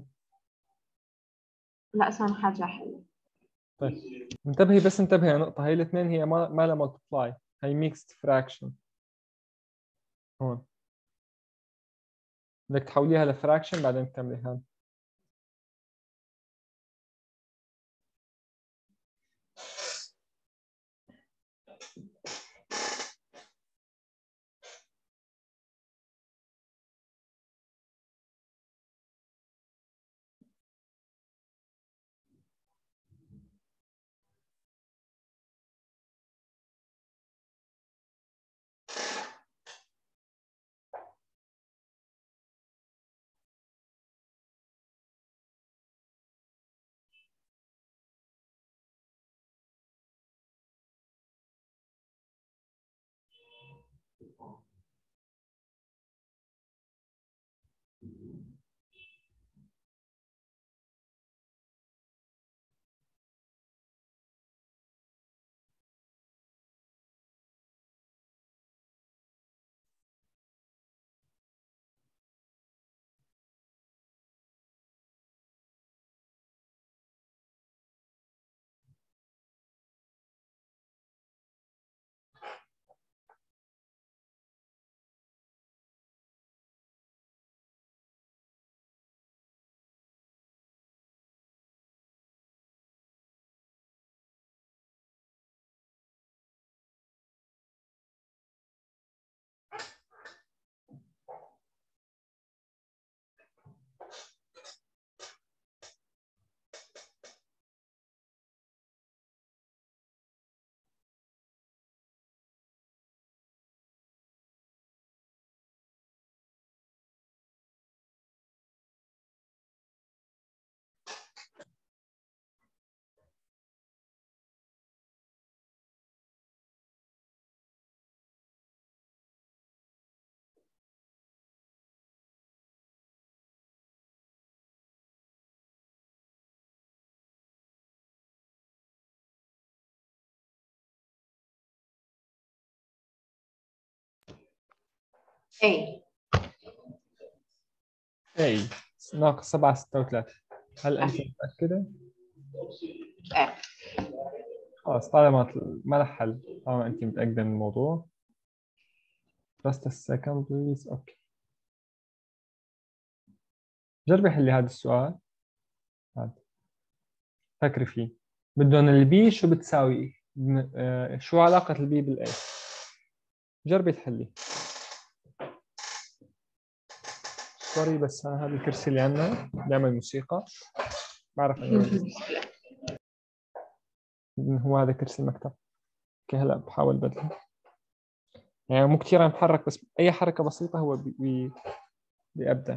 لا ثاني حاجة حلوة. طيب انتبهي بس انتبهي على نقطه. هي الاثنين هي ما لها multiply. هي mixed fraction. هون بدك تحوليها لفراكشن بعدين تكملي هذا. اي اي ناقص 7.36. هل انت متأكدة؟ ايه. خلاص طالما ما لها حل، طالما انت متأكدة من الموضوع. just a second please. اوكي، جربي حلي هذا السؤال. هذا فكري فيه. بدهم البي شو بتساوي شو علاقة البي بالاي؟ جربي تحلي. سوري بس هذا الكرسي اللي عندنا بيعمل موسيقى، بعرف انه هو هذا كرسي المكتب. اوكي هلا بحاول بدله، يعني مو كثير عم يتحرك، بس اي حركة بسيطة هو بيبدع.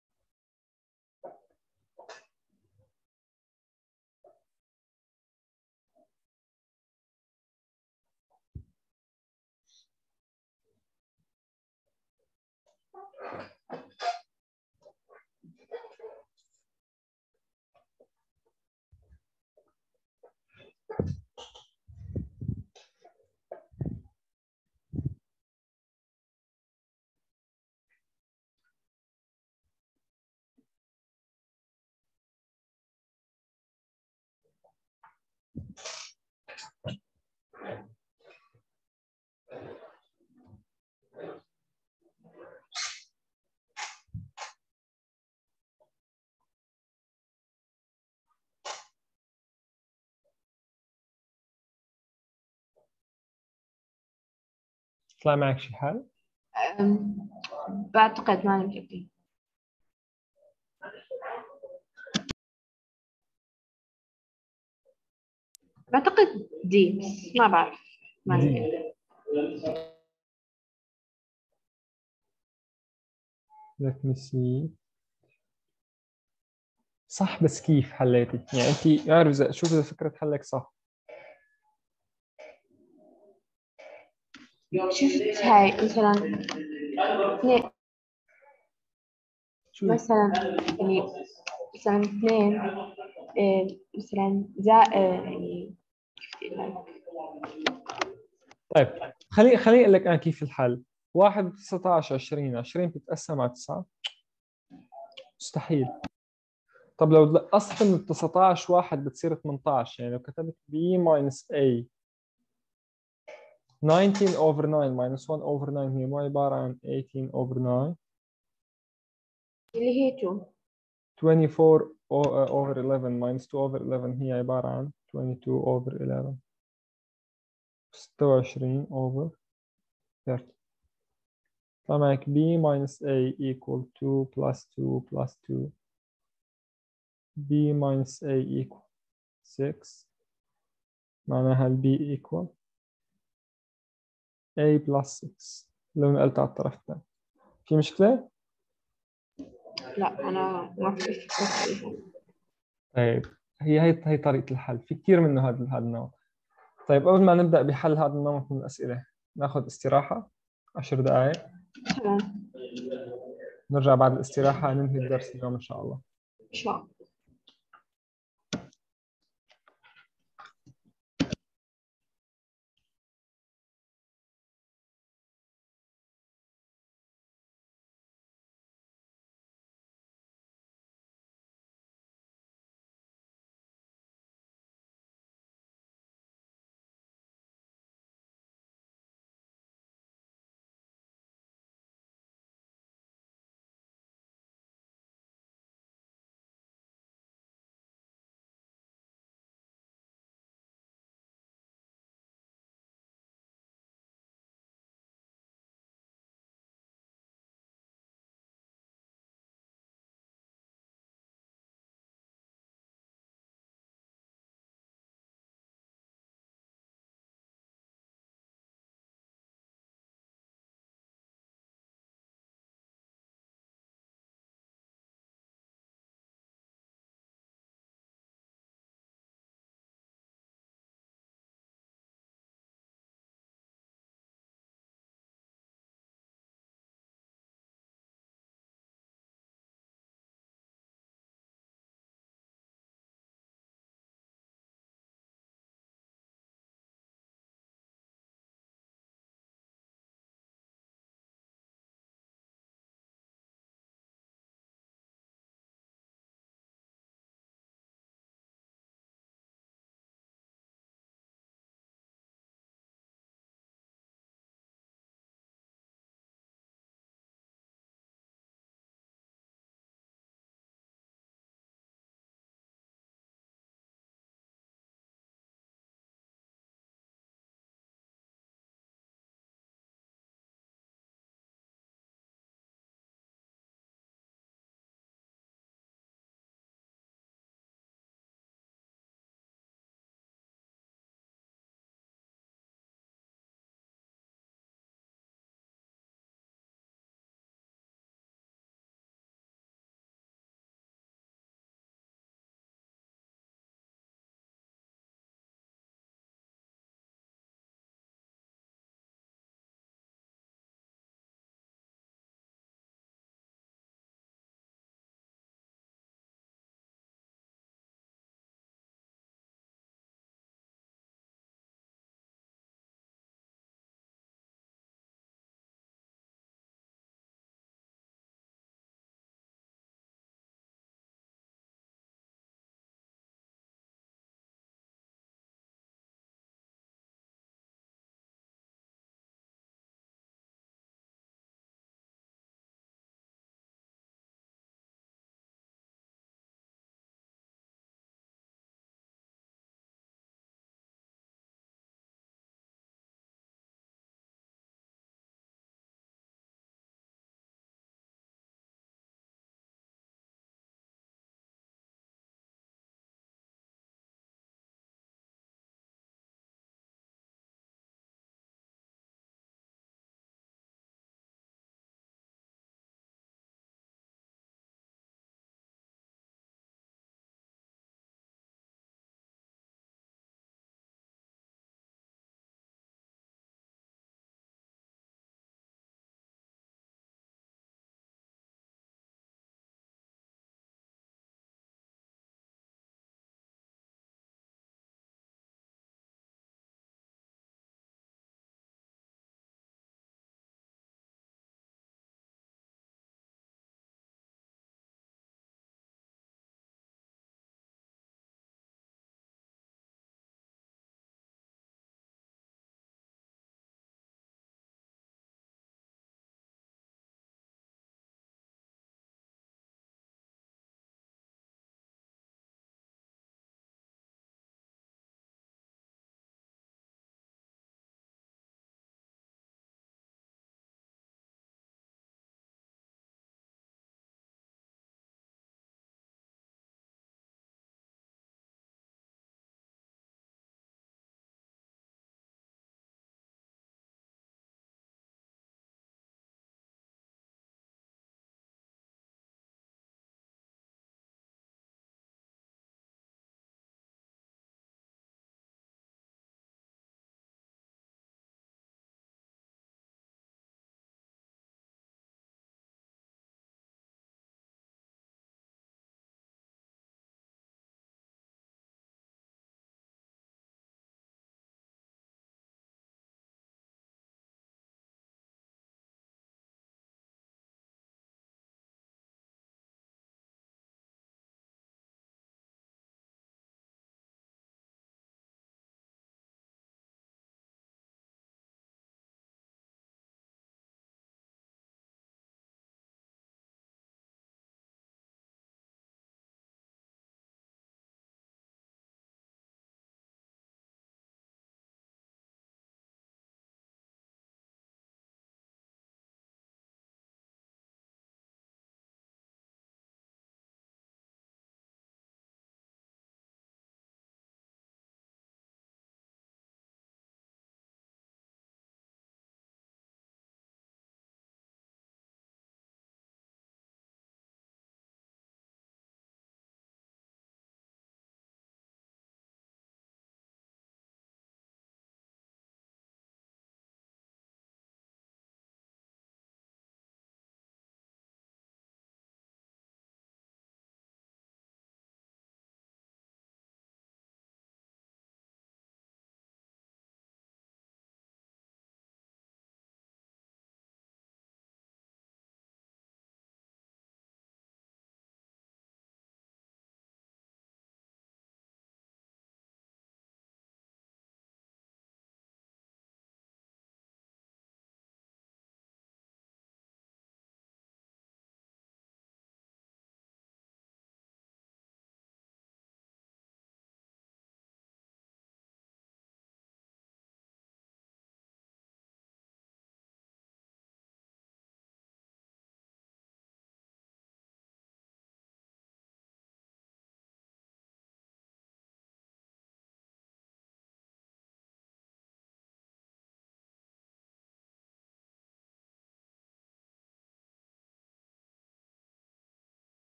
طلع معك شي حل؟ بعتقد ما متأكدة. بعتقد دي، بس ما بعرف. ما دي. متأكدة. let me see. صح، بس كيف حليتي؟ يعني انت اعرف شوف اذا فكرة حلك صح. شفت هاي مثلا اثنين، شو مثلا يعني مثلا اثنين، مثلا يعني كيف بدي أقول لك؟ طيب خليني اقول لك انا كيف الحل. 1 19 20 20 بتتقسم على 9، مستحيل. طب لو نقصت من 19 واحد بتصير 18، يعني لو كتبت b minus a 19 over 9 minus 1 over 9 هي مو عبارة عن 18 over 9. اللي هي 2. 24 over 11 minus 2 over 11 هي عبارة عن 22 over 11. 26 over 30. طبعا b minus a equal 2 plus 2 plus 2. b minus a equal 6. معناها ال b equal a plus 6 لو نقلت على الطرف الثاني. في مشكلة؟ لا أنا ما فكرت فيها. طيب هي طريقة الحل، في كثير منه هذا النوع. طيب قبل ما نبدأ بحل هذا النمط من الأسئلة، ناخذ استراحة 10 دقائق، تمام. نرجع بعد الاستراحة ننهي الدرس اليوم إن شاء الله. إن شاء الله.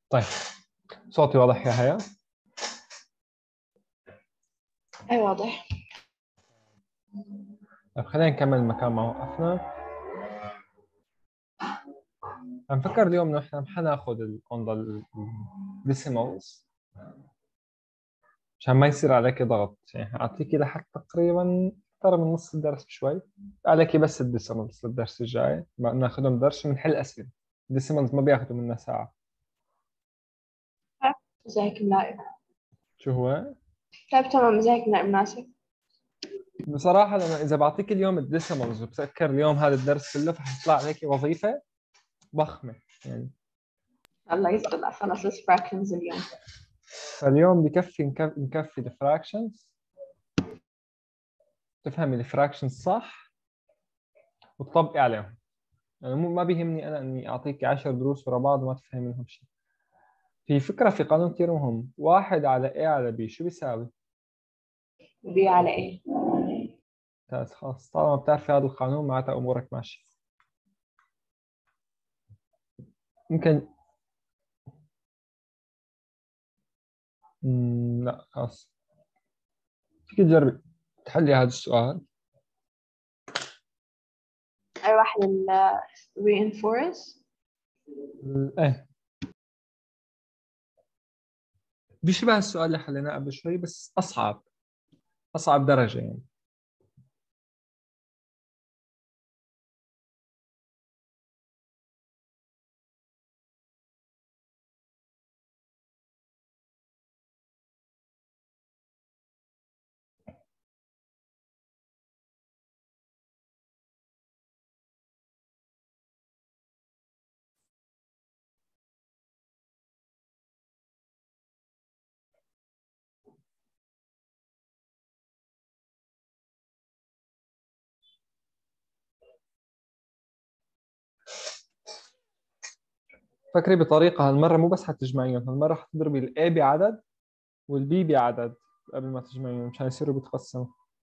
طيب صوتي واضح يا هيا؟ أي واضح. طيب خلينا نكمل مكان ما وقفنا. عم فكر اليوم انه احنا حناخذ الديسيمالز عشان ما يصير عليك ضغط، يعني اعطيكي لحد تقريبا اكثر من نص الدرس بشوي، عليكي بس الديسيمالز للدرس الجاي ما ناخذهم درس ونحل اسئله. الديسيمالز ما بياخذوا منا ساعه. زي هيك ملائم. شو هو؟ طيب تمام، زي هيك ملائم مناسب. بصراحه لما اذا بعطيك اليوم الديسيمالز وبسكر اليوم هذا الدرس كله فحيطلع عليك وظيفه ضخمه يعني. الله يسعدك، خلص فراكشنز اليوم. فاليوم بكفي نكفي الفراكشنز، تفهمي الفراكشنز صح وتطبقي عليهم. يعني ما بيهمني انا اني اعطيك 10 دروس ورا بعض وما تفهم منهم شيء. في فكره في قانون كثير مهم، واحد على A على B شو بيساوي؟ بي على ايه؟ ممتاز، خلاص طالما بتعرفي هذا القانون معناتها امورك ماشيه. ممكن لا خلاص، فيك تجربي تحلي هذا السؤال. أي واحد ال reinforce. ايه بيشبه السؤال اللي حليناه قبل شوي بس اصعب، اصعب درجه يعني. فكري بطريقه هالمره مو بس حتجمعيهم، هالمره حتضربي الاي بعدد والبي بعدد قبل ما تجمعيهم مشان يصيروا بيتقسموا.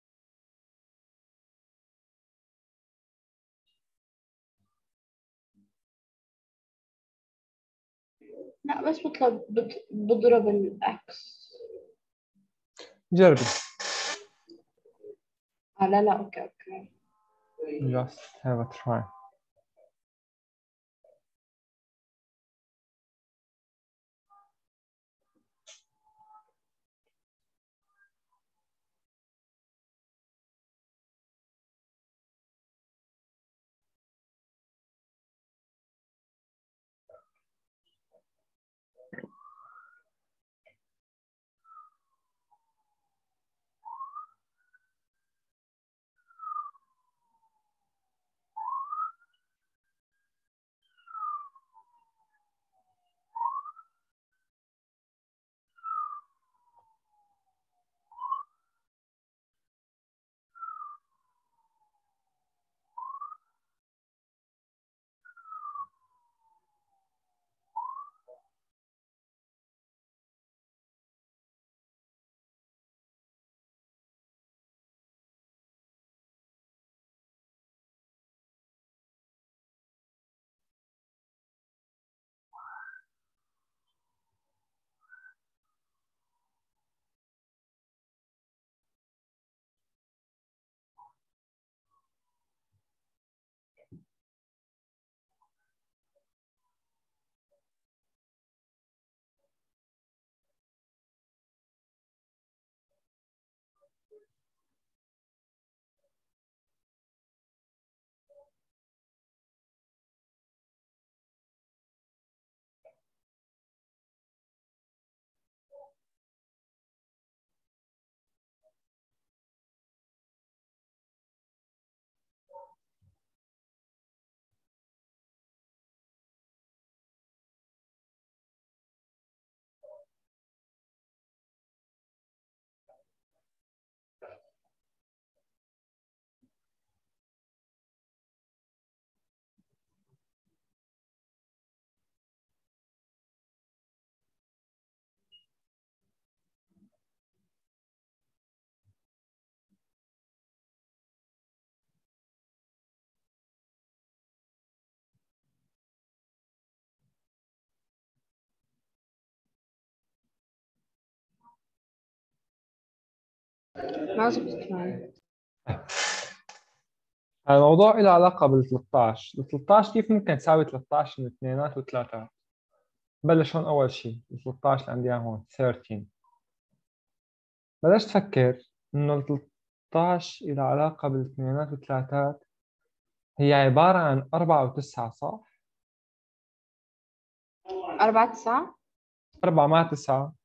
لا بس بضرب الأكس. جربي. لا لا، أوكي أوكي. just have a try. ما زبطت معي. الموضوع له علاقة بال 13. ال 13 كيف ممكن تساوي 13 من اثنينات وثلاثات؟ بلش هون أول شيء، ال 13 اللي عندي إياه هون 13. بلشت تفكر إنه ال 13 له علاقة بالاثنينات والثلاثات، هي عبارة عن 4 و9 صح؟ 4 9 4 مع 9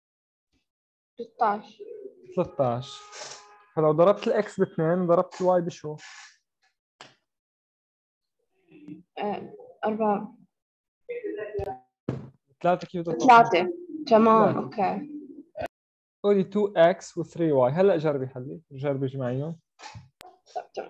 16. 13. فلو ضربت الإكس باثنين ضربت الواي بشو؟ 4 ثلاثة كيف بدها تطلع؟ 3. تمام، ثلاثة. اوكي. قولي 2x و 3y. هلا جربي حلي، جربي اجمعيهم. طب تمام.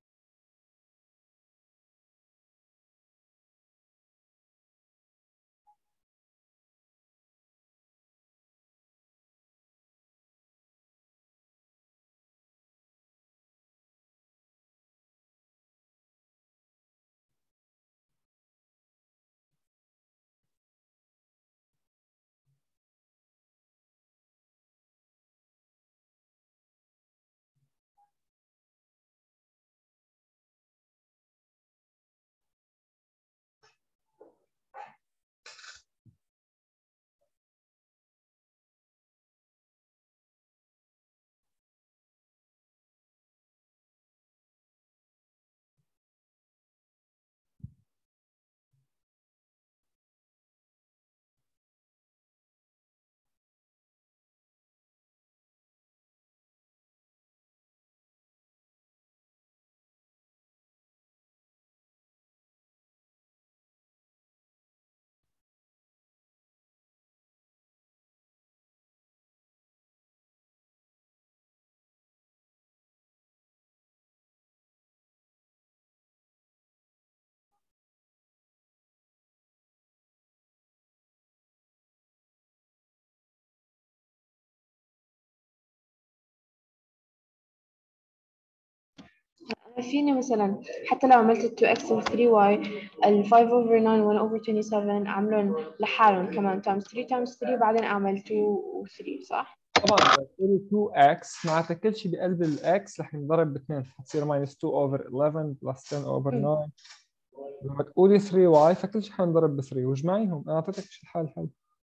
أنا فيني مثلا حتى لو عملت ال 2x و 3y، ال 5 over 9 1 over 27 أعملهم لحالهم كمان times 3 times 3 بعدين أعمل 2 و 3 صح؟ طبعا إذا تقولي 2x معناتها كل شيء بقلب الاكس رح ينضرب باثنين، حتصير minus 2 over 11 plus 10 over مم. 9. لما تقولي 3y فكل شيء حينضرب ب 3 واجمعيهم. انا اعطيتك شو الحل.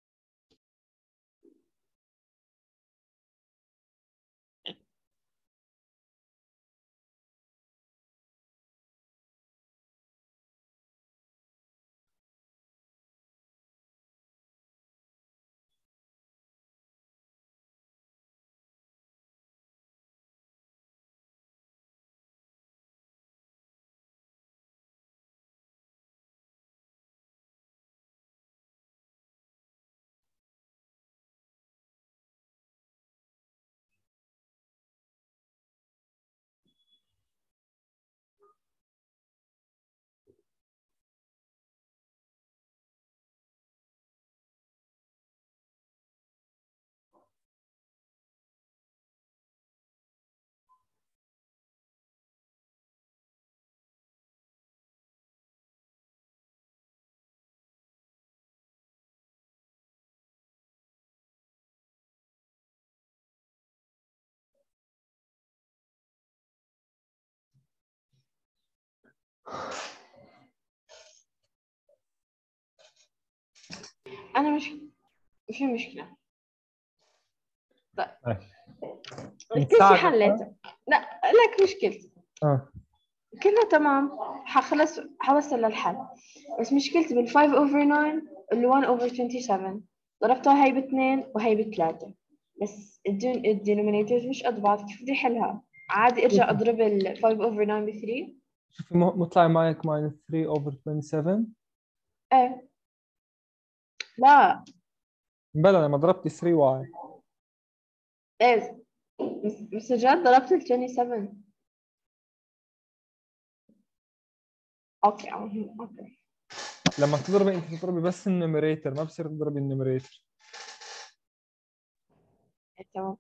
أنا مش في مشكلة. طيب طيب كل شيء نساعدك حليته. لا لك مشكلتي اه. كلها تمام. حخلص حوصل للحل. بس مشكلتي بال 5 over 9 وال 1 over 27 ضربتها هاي باثنين وهي بثلاثة، بس الدينومينيتورز مش قد بعض. كيف بدي أحلها؟ عادي أرجع شوفي أضرب ال 5 over 9 ب 3؟ شوفي مطلع معك minus 3 over 27. إيه. لا. بلا لما ضربتي 3y. إيه. بس رجعت ضربت ال 27. أوكي أوكي. لما تضربي انت تضربي بس النيوميريتور، ما بصير تضربي النيوميريتور. إيه، تمام.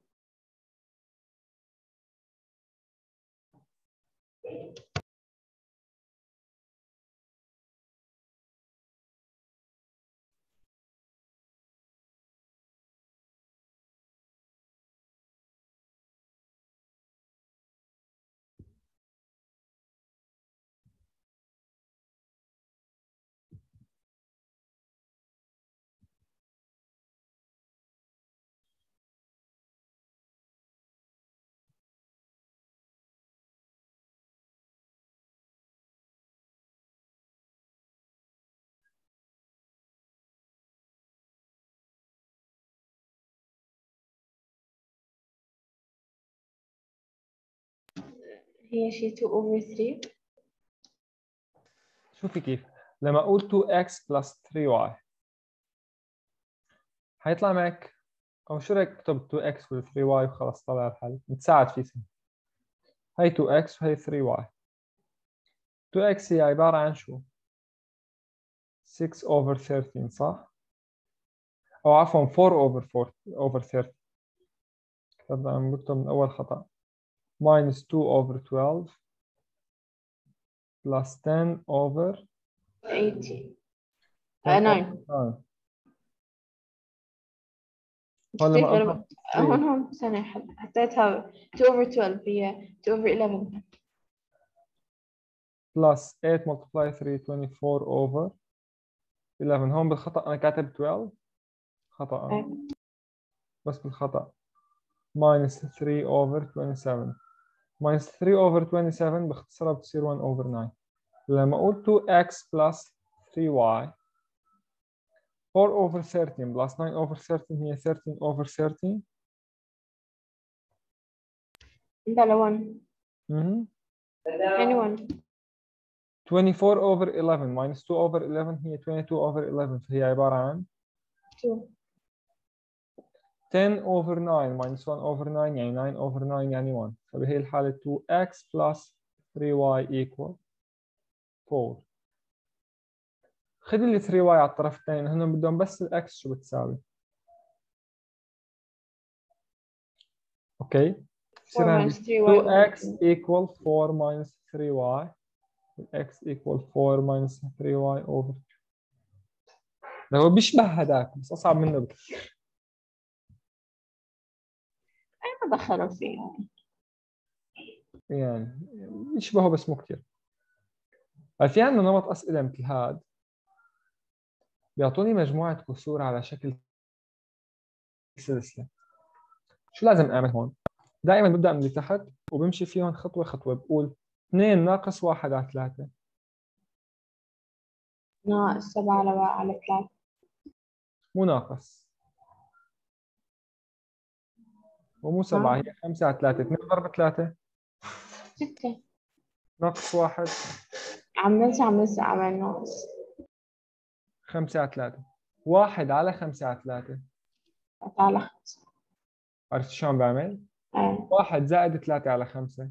هي شي 2 over 3. شوفي كيف لما اقول 2x plus 3y حيطلع معك، او شو رايك اكتب 2x و 3y وخلص طلع الحل، نتساعد فيه سنة. هي 2x وهي 3y. 2x هي عبارة عن شو؟ 6 over 13 صح؟ أو عفوا 4 over 30. طبعا بكتب من أول خطأ. minus 2 over 12 plus 10 over 80. 10 over 9. 9. هون كيف لما لما أضرب 3 هون ثانية حطيتها 2 over 12 هي 2 over 11. plus 8 multiply 3 24 over 11. هون بالخطأ أنا كاتب 12 خطأ أيوة. بس بالخطأ minus 3 over 27. minus 3 over 27 باختصارها بتصير 1 over 9. لما أقول 2x plus 3y 4 over 13 plus 9 over 13 هي 13 over 13. بلا 1 يعني 1. 24 over 11 minus 2 over 11 هي 22 over 11 فهي عبارة عن 2. 10 over 9 minus 1 over 9 يعني 9 over 9 يعني 1. فبهي الحالة 2x plus 3y equal 4. خذ لي 3y على الطرف الثاني هنا بدهم بس الاكس شو بتساوي. اوكي 4 بصير عندي minus 3y over 2x 2. equal 4 minus 3y x equal 4 minus 3y over 2. ده هو بيشبه هذاك بس اصعب منه بكثير. أي ما دخلوا فيه. يعني بيشبهه بس مو كثير. في عندنا نمط اسئله مثل هذا بيعطوني مجموعه كسور على شكل سلسله. شو لازم اعمل هون؟ دائما ببدا من اللي تحت وبمشي فيهم خطوه خطوه. بقول 2 ناقص 1 على 3. ناقص 7 على 3. مو ناقص ومو 7 هي 5 على 3. 2 ضرب 3 6. ناقص 1 عم ننسى عمل ناقص 5 على 3. 1 على 5 على 3. على 5. عرفت شلون بعمل؟ أي 1 زائد 3 على 5.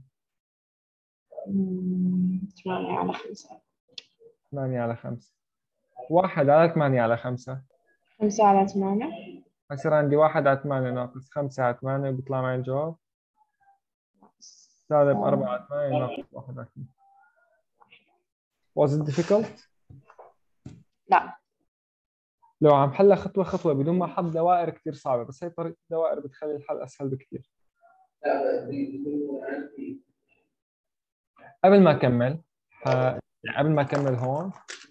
8 على 5. 8 على 5. 1 على 8 على 5. 5 على 8. يصير عندي 1 على 8 ناقص 5 على 8 بيطلع معي الجواب سالب 4 على 8 ناقص 1 على 8. Was it difficult؟ لا. لو عم حلها خطوة خطوة بدون ما أحط دوائر كثير صعبة، بس هي طريقة الدوائر بتخلي الحل أسهل بكثير. قبل ما أكمل قبل ما أكمل هون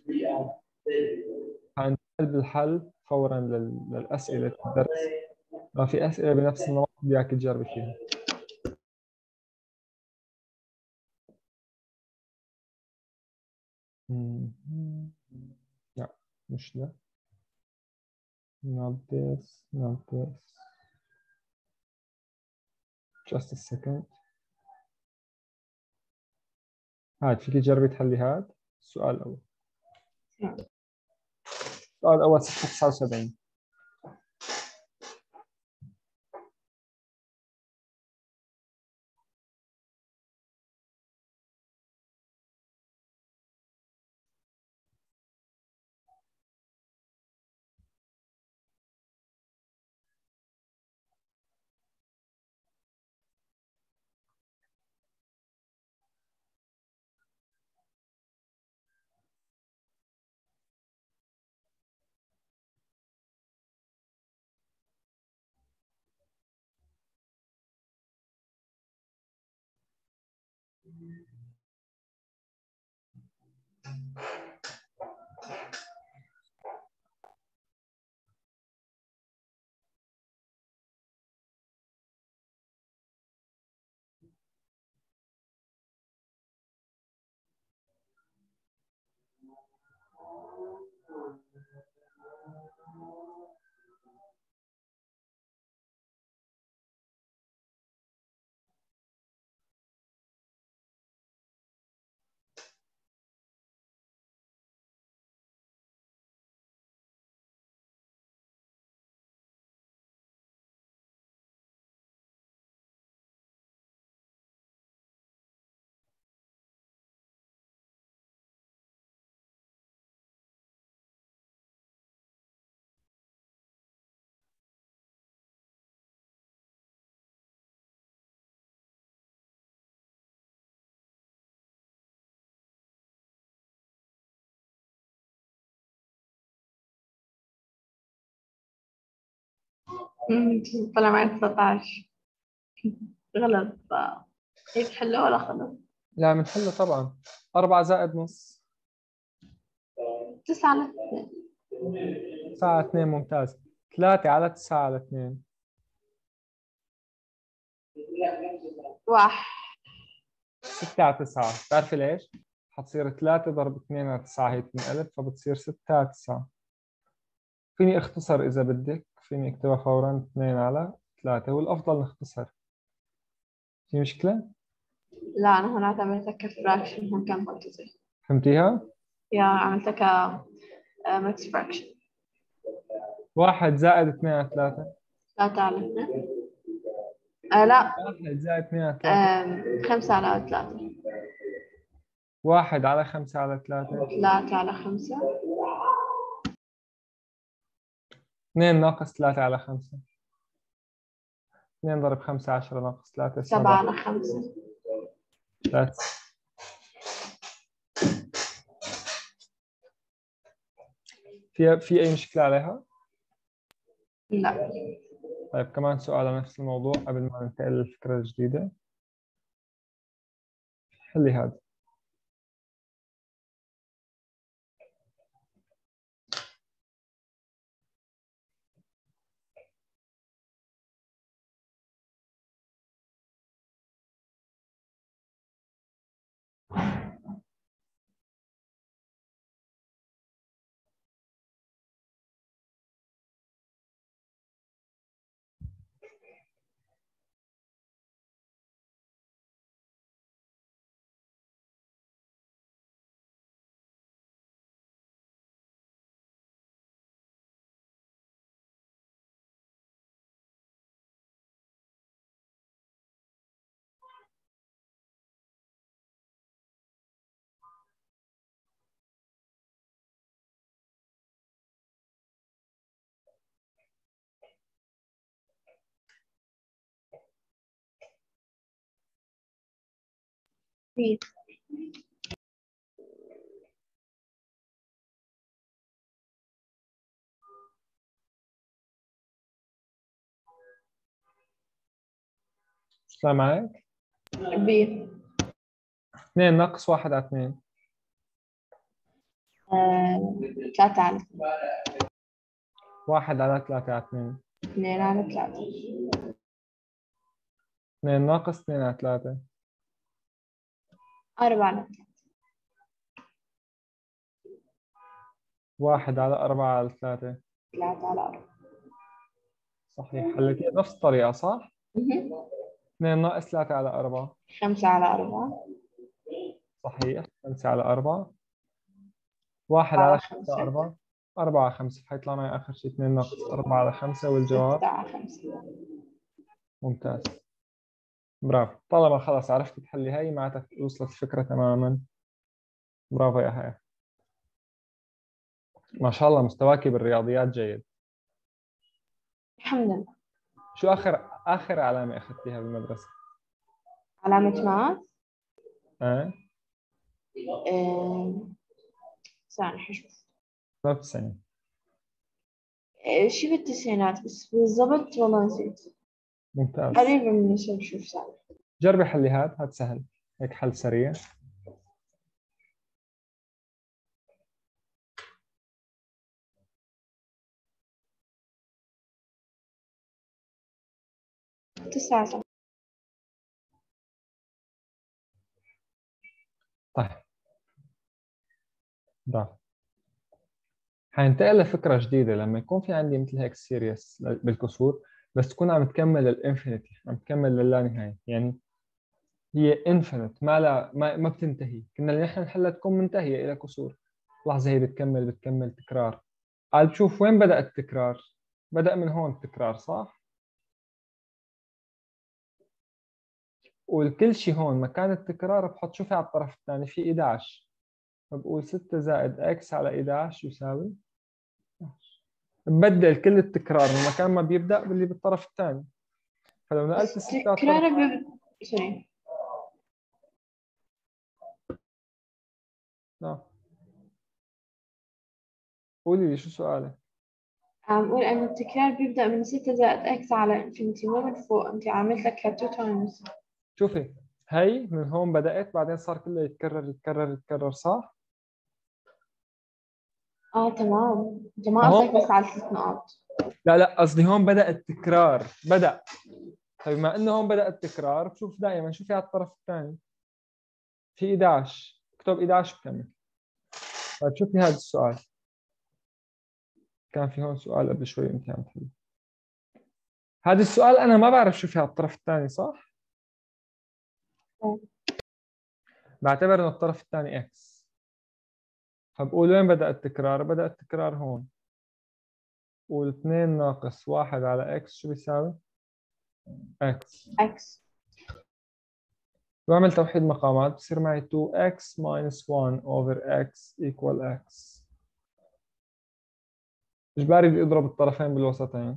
حننتقل بالحل فورا للأسئلة الدرس. لو في أسئلة بنفس النمط بدي إياك تجربي فيها. لا مش ده. Not this, not this. Just a second. هاد فيك تجربي تحلي هاد السؤال الأول. السؤال الأول صفحة 79. طلع معي 19 غلط. هيك حلو ولا خلص؟ لا بنحله طبعا. 4 زائد نص. 9 على 2. 9 على 2 ممتاز. 3 على 9 على 2. 1. 6 على 9. بتعرفي ليش؟ حتصير 3 ضرب 2 على 9 هي 2,000 فبتصير 6 على 9. فيني اختصر إذا بدك، فيني اكتبها فورا 2 على 3 والأفضل نختصر. في مشكلة؟ لا أنا هون اعتمدتها كفراكشن، هون كان مالتي. فهمتيها؟ يا عملتها ك ميكس فراكشن. 1 زائد 2 على 3. 3 على 2. لا. 1 زائد 2 على 3. 5 على 3. 1 على 5 على 3. 3 على 5. 2 ناقص 3 على 5. 2 ضرب 5 10 ناقص 3 7 7. على 5. بس في أي مشكلة عليها؟ لا. طيب كمان سؤال على نفس الموضوع قبل ما ننتقل للفكرة الجديدة. حلي هذا. في. شو معك؟ بي. 2 ناقص 1 على 2. 3 على 1 على 3 على 2. 2 على 3. 2 ناقص 2 على 3. 4 على 1 على 4 على 3. 3 على 4. صحيح، حليتيها نفس الطريقة صح؟ 2 ناقص 3 على 4. 5 على 4. صحيح، 5 على 4. 1 على على 5 5. 4. 4 على 5 حيطلع معي آخر شيء 2 ناقص 4 على 5 والجواب 6 على 5. ممتاز. برافو، طالما خلاص عرفت تحلي هاي معناتها وصلت الفكرة تماما. برافو يا هاي، ما شاء الله مستواكي بالرياضيات جيد. الحمد لله. شو آخر علامة أخذتيها بالمدرسة؟ علامة ماث. أه؟ ثانية حشوف. ما بتسألني. شي بالتسعينات بس بالضبط والله نسيت. ممتاز. قريبة من شوف ثانية. جربي حلي هاد سهل، هيك حل سريع. تسعة. طيب برافو. حننتقل لفكرة جديدة لما يكون في عندي مثل هيك سيريس بالكسور، بس تكون عم تكمل للانفينيتي، عم تكمل للا نهاية، يعني هي انفينيت ما بتنتهي. كنا اللي نحن نحلها تكون منتهية إلى كسور. لحظة، هي بتكمل تكرار. قال بشوف وين بدأ التكرار؟ بدأ من هون التكرار صح؟ والكل شيء هون مكان التكرار بحط شوفي على الطرف الثاني في 11، فبقول 6 زائد اكس على 11 يساوي. ببدل كل التكرار من مكان ما بيبدأ باللي بالطرف الثاني. فلو نقلت بس الستة على الطرف، تكرار سوري. لا قولي لي شو سؤالك؟ عم أقول إنه التكرار بيبدأ من 6 زائد إكس على إنفينيتي، مو من فوق. أنت عملت لك 2 تايمز. شوفي، هي من هون بدأت، بعدين صار كله يتكرر يتكرر يتكرر، صح؟ تمام. أنت ما هون قصدك بس على 3 نقاط. لا لا، قصدي هون بدأ التكرار، بدأ. طيب بما انه هون بدأ التكرار، بشوف دائما شوفي على الطرف الثاني في 11، اكتب 11 بكمل. طيب شوفي هذا السؤال، كان في هون سؤال قبل شوي انت عم تحل هذا السؤال. انا ما بعرف شو في على الطرف الثاني، صح؟ بعتبر انه الطرف الثاني اكس، فبقول وين بدأ التكرار؟ بدأ التكرار هون. قول 2 ناقص 1 على اكس شو بيساوي؟ اكس. إكس. بعمل توحيد مقامات، بصير معي 2x minus 1 over x equal x. إجباري بدي أضرب الطرفين بالوسطين،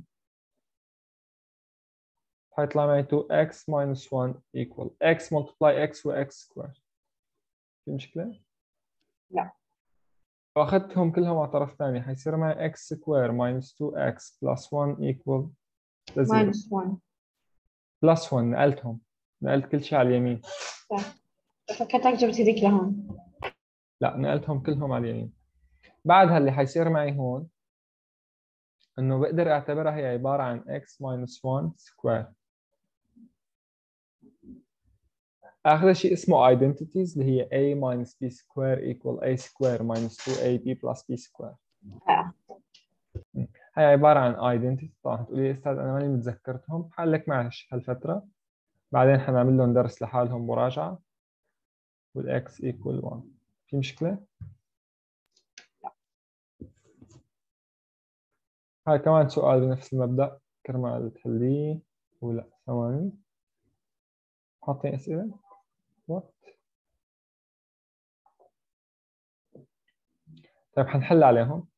حيطلع معي 2x minus 1 equal x multiply x و x square. في مشكلة؟ لا. لو أخذتهم كلهم على طرف ثاني حيصير معي x square minus 2x plus 1 equal لزيرو. ماينس 1. plus 1 نقلتهم، نقلت كل شيء على اليمين. صح. فكرتك جبت هذيك لهون. لا، نقلتهم كلهم على اليمين. بعدها اللي حيصير معي هون إنه بقدر أعتبرها هي عبارة عن x minus 1 square. آخر شيء اسمه identities، اللي هي a minus b square equal a square minus 2ab plus b square. آه. هي عبارة عن identity. طبعا هتقولي لي أستاذ أنا ماني متذكرتهم، حقول لك معلش هالفترة، بعدين حنعمل لهم درس لحالهم مراجعة. والx equal 1. في مشكلة؟ هاي كمان سؤال بنفس المبدأ كرمال تحليه. ولا ثواني، حاطين أسئلة؟ What؟ طيب حنحل عليهم،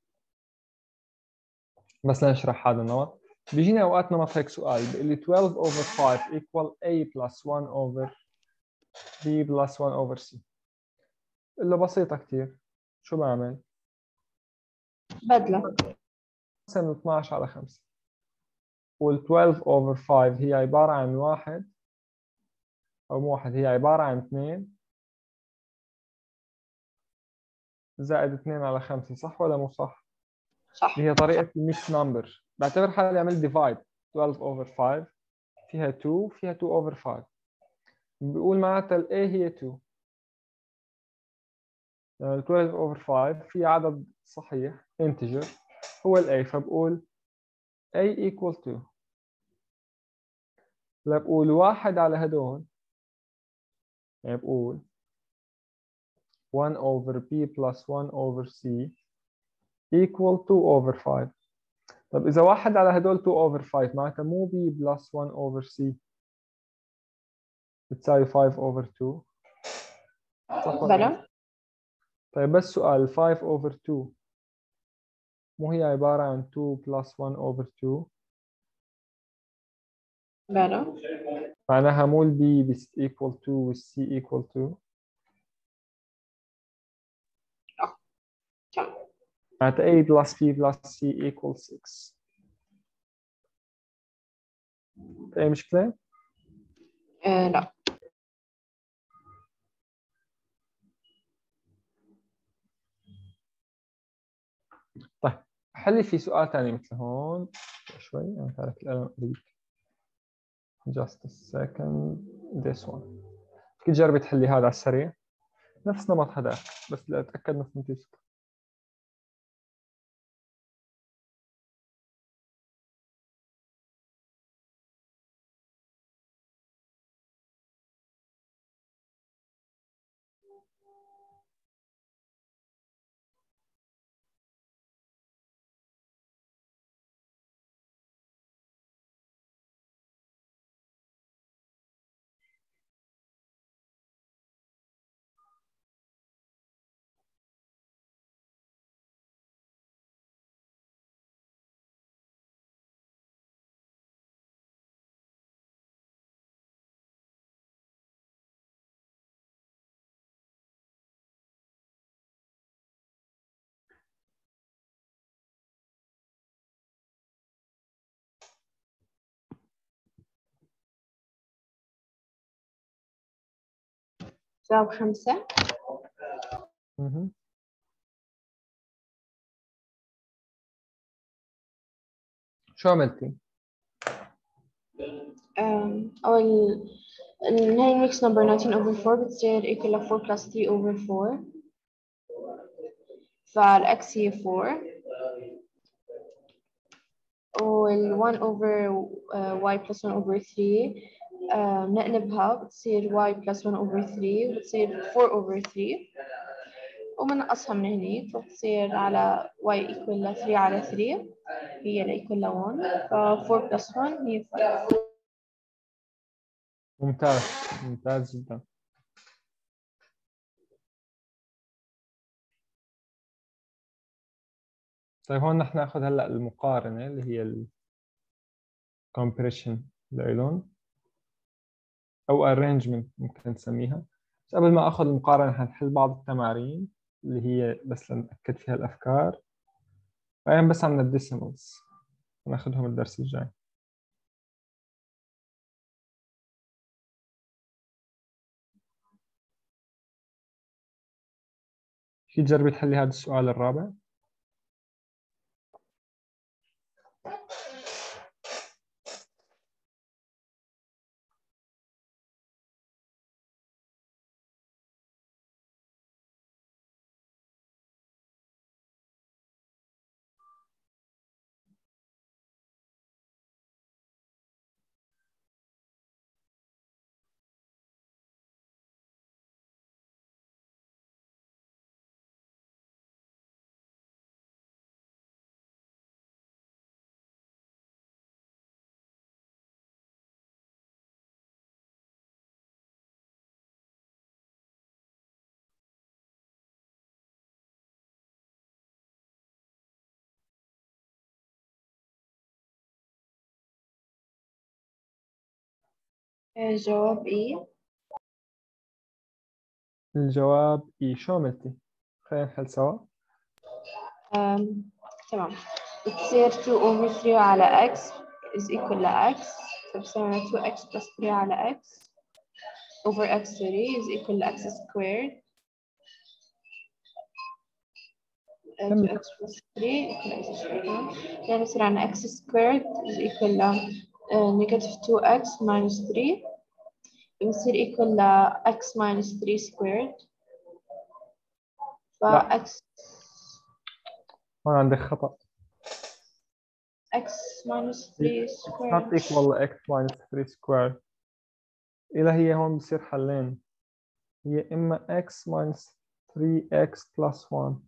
بس لنشرح هذا النمط. بيجيني أوقات نمط هيك سؤال بيقول لي 12 over 5 equal a plus 1 over b plus 1 over c. إلا بسيطة كتير، شو بعمل؟ بدلة. مثلا 12 على 5، وال 12 over 5 هي عبارة عن 1، أو مو 1، هي عبارة عن 2 زائد 2 على 5، صح ولا مو صح؟ صح. اللي هي طريقة الميكس نمبر. بعتبر حالي عملت ديفايد 12 over 5 فيها 2 فيها 2 over 5، بيقول معناتها ال A هي 2. يعني 12 over 5 في عدد صحيح integer هو ال A، فبقول A equal 2. لا بقول 1 على هدول، يعني بقول 1 over B plus 1 over C equal 2 over 5. طب إذا 1 على هدول 2 over 5 معناتها مو B plus 1 over C بتساوي 5 over 2، صح ولا لا؟ بلا. طيب بس سؤال، 5 over 2 مو هي عبارة عن 2 plus 1 over 2؟ بلا. معناها مو ال B equal 2 وال C equal 2؟ تمام. معناتها A plus B plus C equal 6. أي مشكلة؟ لا. طيب حلي في سؤال ثاني مثل هون. شوي أنا تارك القلم قريب. just a second. this one. فيك تجربي تحلي هذا على السريع، نفس نمط هذاك، بس لأتأكد إنه فهمتي. 5. مهم. شو عملتي؟ أول هاي mix number 19/4 بتصير equal ل 4 plus 3/4 فالإكس هي 4 وال 1/y plus 1/3 نقلبها بتصير y plus 1/3 وبتصير 4/3 وبنقصها من هنيك فبتصير على y equal ل 3/3 هي ل equal ل 1 ف 4 plus 1 هي 5. ممتاز، ممتاز جدا. طيب هون نحن ناخذ هلا المقارنة اللي هي ال comparison لإلهم أو arrangement ممكن نسميها. بس قبل ما آخذ المقارنة حنحل بعض التمارين اللي هي بس لنأكد فيها الأفكار. بعدين بس عن الديسيمالز ناخذهم الدرس الجاي. في تجربي تحلي هذا السؤال الرابع؟ جواب إيه؟ الجواب إيه. شو عملتي؟ خلينا نحل سوا. تمام بتصير 2/3 على x is equal ل x فبصير 2x plus 3 على x over x is equal ل x squared. كمل. 2x plus 3 equal x squared يعني بصير عنا x squared is equal ل negative 2x minus 3 بصير equal ل x minus 3 squared لا، x هون عندك خطأ. x minus 3 It's not squared. equal to x minus 3 squared. إذا هي هون بصير حلين، هي إما x minus 3x plus 1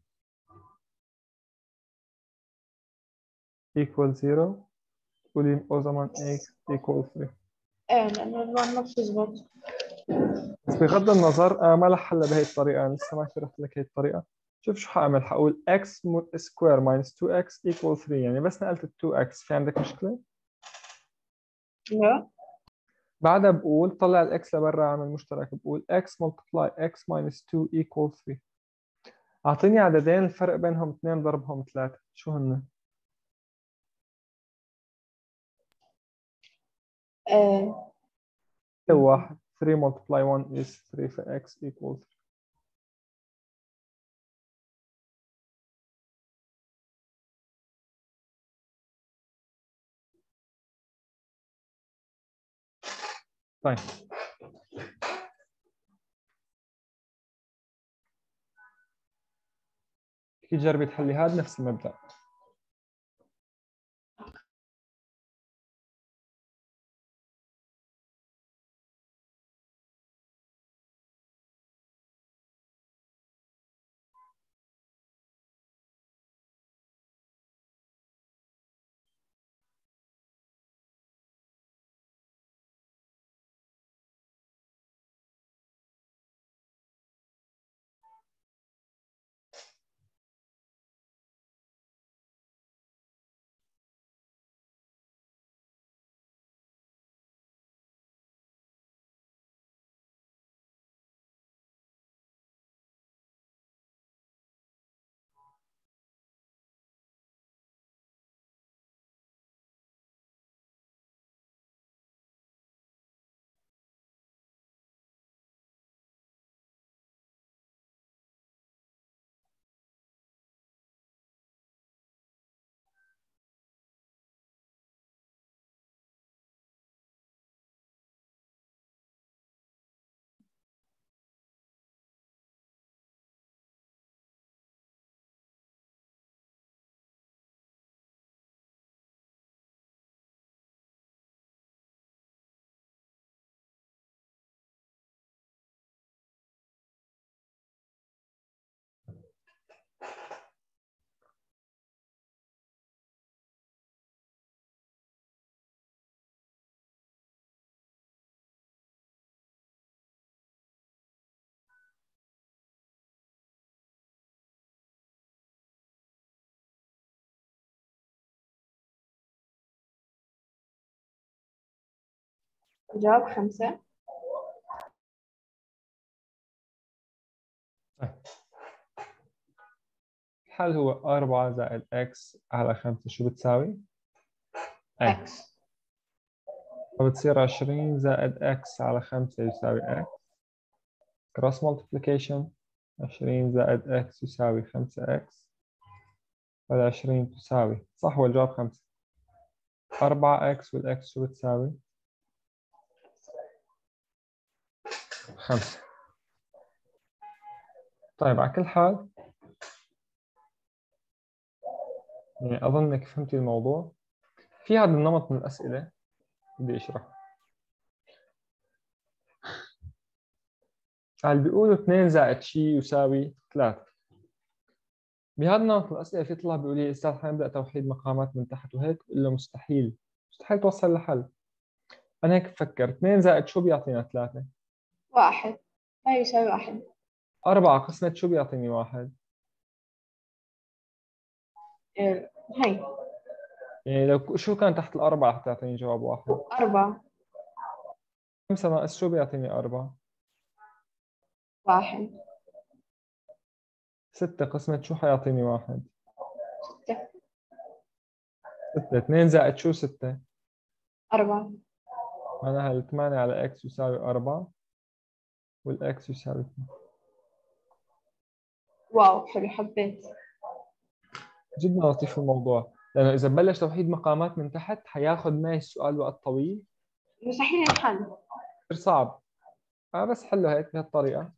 equal 0 ولي أو زمان x equal 3. لأنه الوان ما بتزبط. بس بغض النظر ما رح حلها بهي الطريقة، أنا لسه ما شرحت لك هي الطريقة. شوف شو حأعمل، حقول x square minus 2x equal 3 يعني بس نقلت ال 2x. في عندك مشكلة؟ لا بعدها بقول طلع الاكس لبرا عامل مشترك، بقول x multiply x minus 2 equal 3. أعطيني عددين الفرق بينهم 2 ضربهم 3، شو هن؟ واحد 3 multiply 1 is 3 ف x equal 3. طيب كيف تجربي تحلي هذا نفس المبدأ. الجواب 5. الحل هو 4 زائد x على 5 شو بتساوي؟ x. x. فبتصير 20 زائد x على 5 يساوي x. cross multiplication 20 زائد x يساوي 5x. فال20 تساوي صح والجواب 5. 4x والx شو بتساوي؟ 5. طيب على كل حال يعني أظنك فهمتي الموضوع. في هذا النمط من الأسئلة بدي أشرحه. اللي بيقولوا 2 زائد شيء يساوي 3. بهذا النمط من الأسئلة في طلاب بيقول لي أستاذ حنبدأ توحيد مقامات من تحت وهيك بقول له مستحيل. مستحيل توصل لحل. أنا هيك بفكر 2 زائد شو بيعطينا 3؟ 1. لا يساوي 1. 4 قسمة شو بيعطيني 1؟ هي يعني لو شو كان تحت الأربعة حتعطيني جواب 1. 4. 5 ناقص شو بيعطيني 4؟ 1. 6 قسمة شو حيعطيني 1؟ 6. 6. 2 زائد شو 6؟ 4. معناها 8 على x يساوي 4 والx يساوي 2. واو حلو حبيت. جدا لطيف الموضوع، لأنه إذا بلش توحيد مقامات من تحت حياخد معي السؤال وقت طويل. مستحيل ينحل. كثير صعب. بس حله هيك بهالطريقة.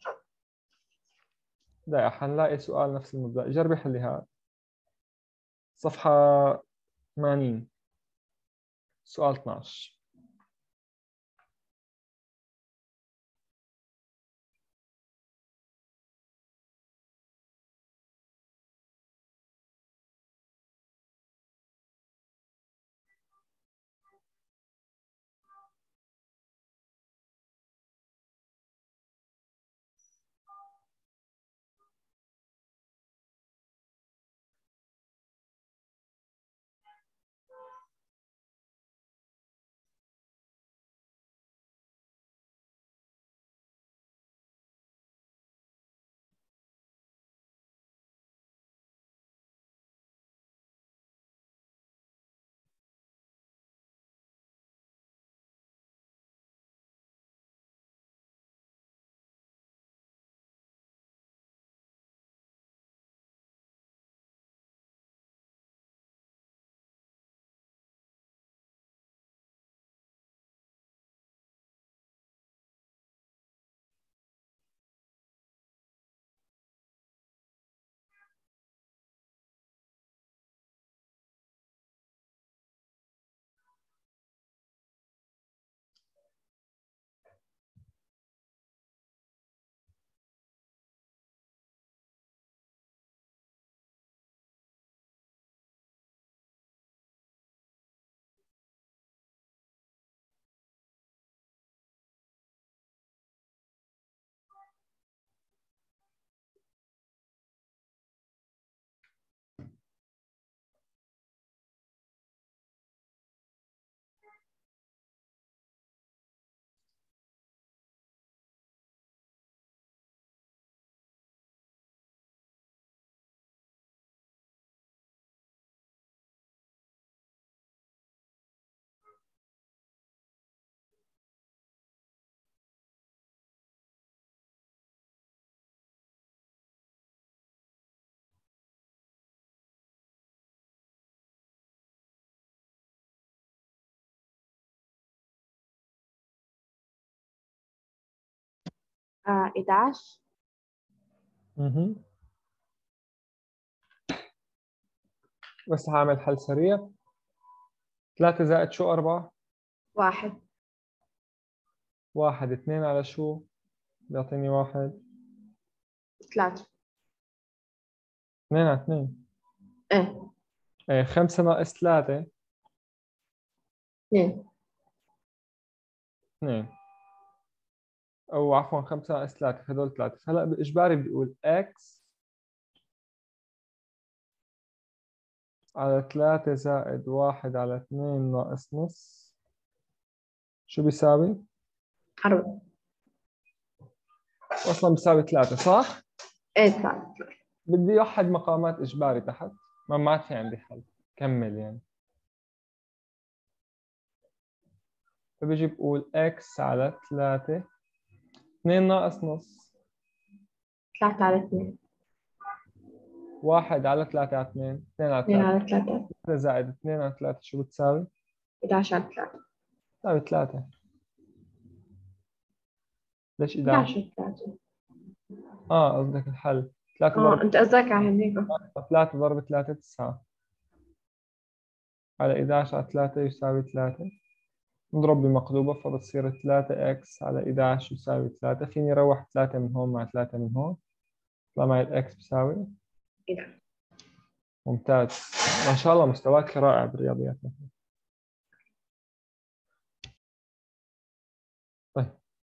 لا حنلاقي سؤال نفس المبدأ. جربي حلي هذا. صفحة 80 سؤال 12. آه 11. مهم. بس هعمل حل سريع. 3 زائد شو 4؟ 1. 1. 2 على شو بيعطيني 1؟ 3. 2 على 2. ايه 5 ناقص 3 2. 2. او عفوا 5 ناقص 3 هدول 3. هلا باجباري بيقول x على 3 زائد 1 على 2 ناقص نص شو بيساوي؟ 4. أصلا بيساوي 3 صح؟ ايه 3. بدي يوحد مقامات إجباري تحت، ما عاد في عندي حل، كمل يعني. فبيجي بقول x على 3 2 ناقص نص 3 على 2. 1 على 3 على 2 2 على 2 3 على 3. 3 زائد 2 على 3 شو بتساوي؟ 11 على 3. بتساوي 3. ليش 11؟ 11 على 3. قصدك الحل 3 ضرب انت قصدك على هنيك. 3 ضرب 3 9 على 11 على 3 يساوي 3. نضرب بمقلوبة فبتصير 3x على 11 يساوي 3. فيني روح 3 من هون مع 3 من هون، طلع معي الx بيساوي. إيه. ممتاز، ما شاء الله مستواك رائع بالرياضيات. طيب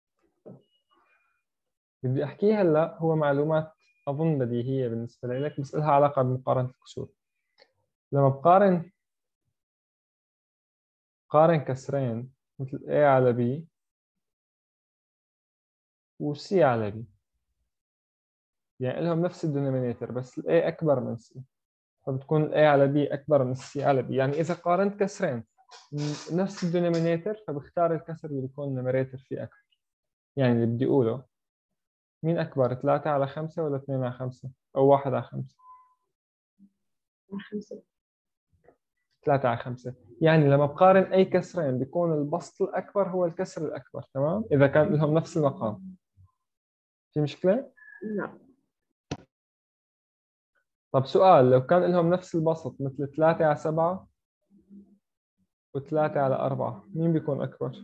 بدي أحكيه هلا، هو معلومات أظن بديهية بالنسبة لك بس لها علاقة بمقارنة الكسور. لما قارن كسرين مثل A على B و C على B، يعني لهم نفس الدينومينيتور بس ال A أكبر من C، فبتكون ال A على B أكبر من C على B. يعني إذا قارنت كسرين نفس الدينومينيتور فبختار الكسر اللي بيكون النوميريتور فيه أكبر. يعني اللي بدي أقوله مين أكبر، 3 على 5 ولا 2 على 5 أو 1 على 5؟ 5. 3 على 5. يعني لما بقارن أي كسرين بيكون البسط الأكبر هو الكسر الأكبر، تمام؟ إذا كان لهم نفس المقام. في مشكلة؟ لا. طب سؤال، لو كان لهم نفس البسط مثل 3 على 7 و3 على 4 مين بيكون أكبر؟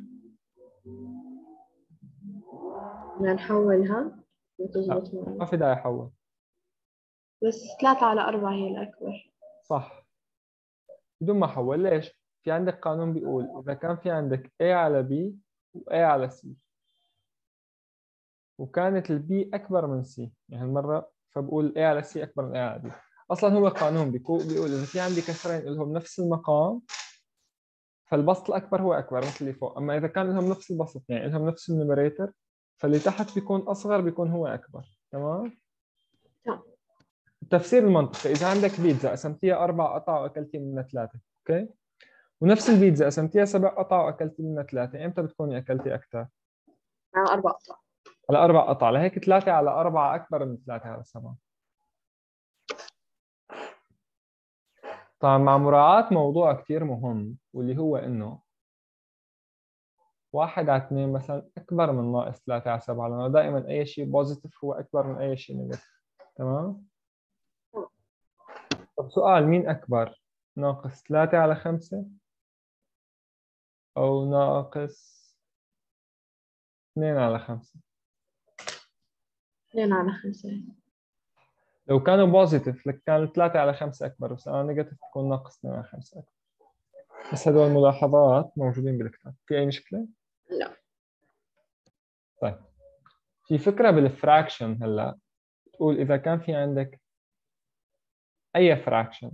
بدنا نحولها لا وتزبط معنا. ما في داعي أحول. بس 3 على 4 هي الأكبر. صح، بدون ما أحول. ليش؟ في عندك قانون بيقول إذا كان في عندك A على B و A على C وكانت ال B أكبر من C، يعني المرة فبقول A على C أكبر من A على B. أصلا هو قانون بيقول إذا في عندي كسرين لهم نفس المقام فالبسط الأكبر هو أكبر مثل اللي فوق، أما إذا كان لهم نفس البسط يعني لهم نفس النوميريتور فاللي تحت بيكون أصغر بيكون هو أكبر، تمام؟ تمام. التفسير المنطقي، إذا عندك بيتزا قسمتيها 4 قطع وأكلتي منها 3، أوكي؟ ونفس البيتزا قسمتيها 7 قطع وأكلتي منها 3، إمتى بتكوني أكلتي أكثر؟ على 4 قطع. على 4 قطع، لهيك 3 على 4 أكبر من 3 على 7. طبعا مع مراعاة موضوع كثير مهم واللي هو إنه 1 على 2 مثلا أكبر من ناقص 3 على 7، لأنه دائما أي شيء بوزيتيف هو أكبر من أي شيء نيجاتيف، تمام؟ طب سؤال، مين أكبر؟ ناقص 3 على 5 أو ناقص 2 على 5؟ 2 على 5. لو كانوا بوزيتيف لك كان 3 على 5 أكبر، بس أنا نيجاتيف تكون ناقص 2 على 5 أكبر. بس هدول الملاحظات موجودين بالكتاب، في أي مشكلة؟ لا. طيب في فكرة بالفراكشن هلا، تقول إذا كان في عندك أي فراكشن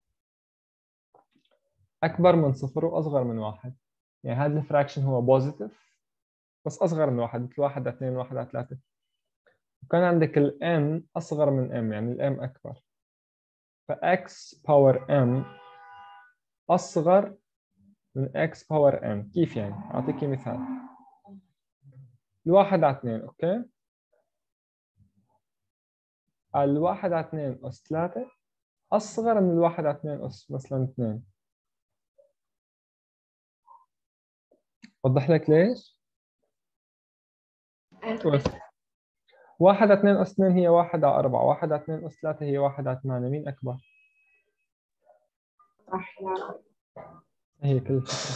أكبر من صفر وأصغر من واحد، يعني هذا الفراكشن هو بوزيتيف بس أصغر من واحد، مثل 1 على 2 1 على 3، وكان عندك ال n أصغر من m يعني ال m أكبر، فx باور m أصغر من x باور m. كيف يعني؟ أعطيكي مثال. الواحد على 2 أوكي؟ الواحد على 2 أس 3 أصغر من الواحد على 2 أس مثلا 2. أوضح لك ليش؟ بس 1 على 2 أس 2 هي 1 على 4، 1 على 2 أس 3 هي 1 على 8، مين أكبر؟ صح. لا. هي كل الفكرة.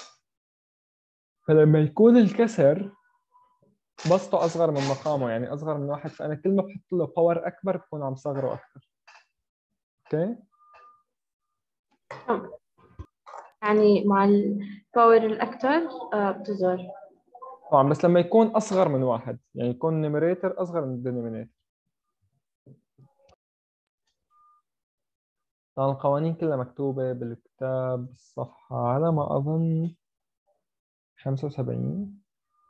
فلما يكون الكسر بسطه أصغر من مقامه يعني أصغر من واحد، فأنا كل ما بحط له باور أكبر بكون عم صغره أكثر. أوكي؟ تمام. يعني مع الباور الأكثر بتظهر. طبعا بس لما يكون أصغر من واحد، يعني يكون النيميريتور أصغر من الدينومينيتور. طبعا القوانين كلها مكتوبة بالكتاب الصفحة على ما أظن 75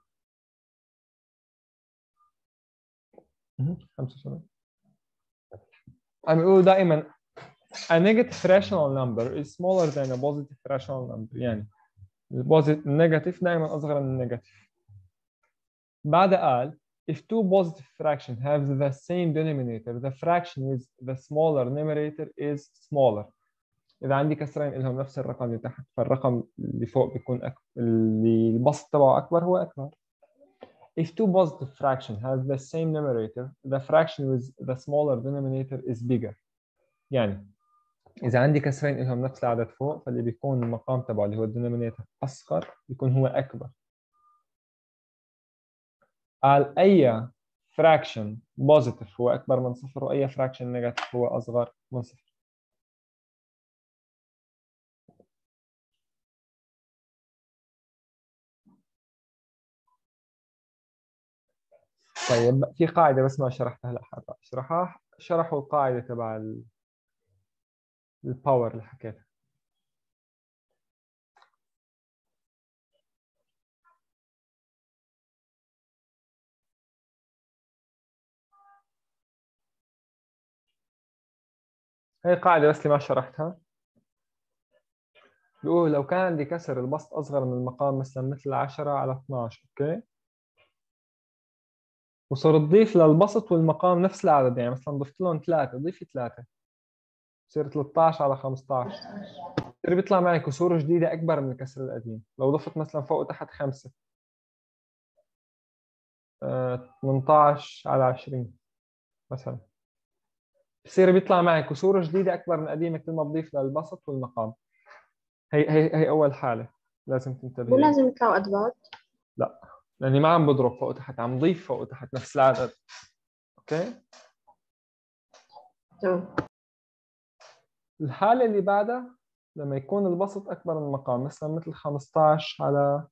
75 عم يقولوا دائما a negative rational number is smaller than a positive rational number. يعني النيجاتيف دائما أصغر من النيجاتيف. بعدها قال if two positive fractions have the same denominator the fraction with the smaller numerator is smaller. إذا عندي كسرين لهم نفس الرقم اللي تحت فالرقم اللي فوق بيكون أكبر، اللي البسط تبعه أكبر هو أكبر. If two positive fractions have the same numerator the fraction with the smaller denominator is bigger. يعني إذا عندي كسرين لهم نفس العدد فوق فاللي بيكون المقام تبعه اللي هو الدينومينيتور أصغر بيكون هو أكبر. قال أي fraction positive هو أكبر من صفر وأي fraction negative هو أصغر من صفر. طيب في قاعدة بس ما شرحتها هلا حابب شرحوا القاعدة تبع الباور اللي حكيتها. هي قاعدة بس اللي ما شرحتها. بيقول لو كان عندي كسر البسط أصغر من المقام مثل 10 على 12 أوكي، وصرت تضيف للبسط والمقام نفس العدد، يعني مثلا ضفت لهم 3 ضيفي 3 بصير 13 على 15 بصير بيطلع معي كسور جديدة أكبر من الكسر القديم. لو ضفت مثلا فوق وتحت 5 18 على 20 مثلا بصير بيطلع معي كسور جديدة أكبر من القديمة كل ما بضيف للبسط والمقام. هي أول حالة لازم تنتبه. ولازم يطلعوا قد بعض؟ لا، لأني ما عم بضرب فوق وتحت، عم ضيف فوق وتحت نفس العدد. أوكي؟ تمام. الحالة اللي بعدها لما يكون البسط أكبر من المقام مثل 15 على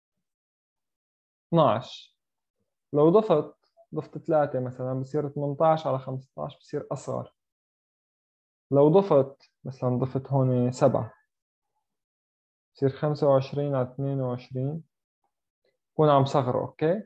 12 لو ضفت 3 مثلا بصير 18 على 15 بصير أصغر. لو ضفت هون 7 بصير 25 على 22 بكون عم صغره. أوكي؟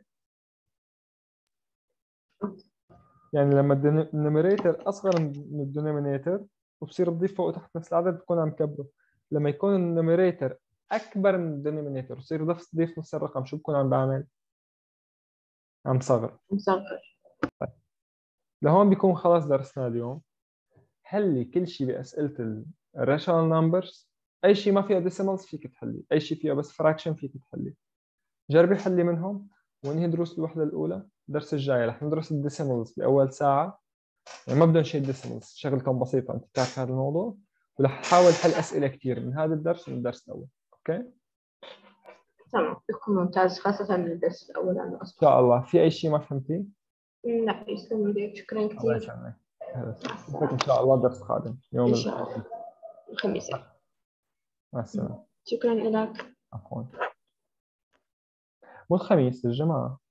يعني لما النوميريتور أصغر من الدينومينيتور وبصير تضيف فوق وتحت نفس العدد بكون عم كبره. لما يكون النوميريتور أكبر من الدينومينيتور وصير تضيف نفس الرقم شو بكون عم بعمل؟ عم صغر. طيب. لهون بيكون خلاص درسنا اليوم. حلي كل شيء بأسئلة الراشونال نمبرز. أي شيء ما فيها ديسيمالز فيك تحلي، أي شيء فيها بس فراكشن فيك تحلي. جربي حلي منهم وانهي دروس الوحدة الأولى. الدرس الجاي رح ندرس الديسيمالز بأول ساعة، يعني ما بدهم شيء ديسيمالز، شغلتهم بسيطة أنت بتعرف هذا الموضوع، ورح أحاول حل أسئلة كثير من هذا الدرس ومن الدرس الأول. أوكي؟ تمام، بيكون ممتاز خاصة من الدرس الأول أنا إن شاء الله. في أي شيء ما فهمتيه؟ لا، يسلم لك، شكرا الله كثير. يسلمك. أشوفك إن شاء الله درس قادم يوم إن شاء الله الخميس. مع السلامة. شكرا لك. عفوا. مو الخميس، الجمعة.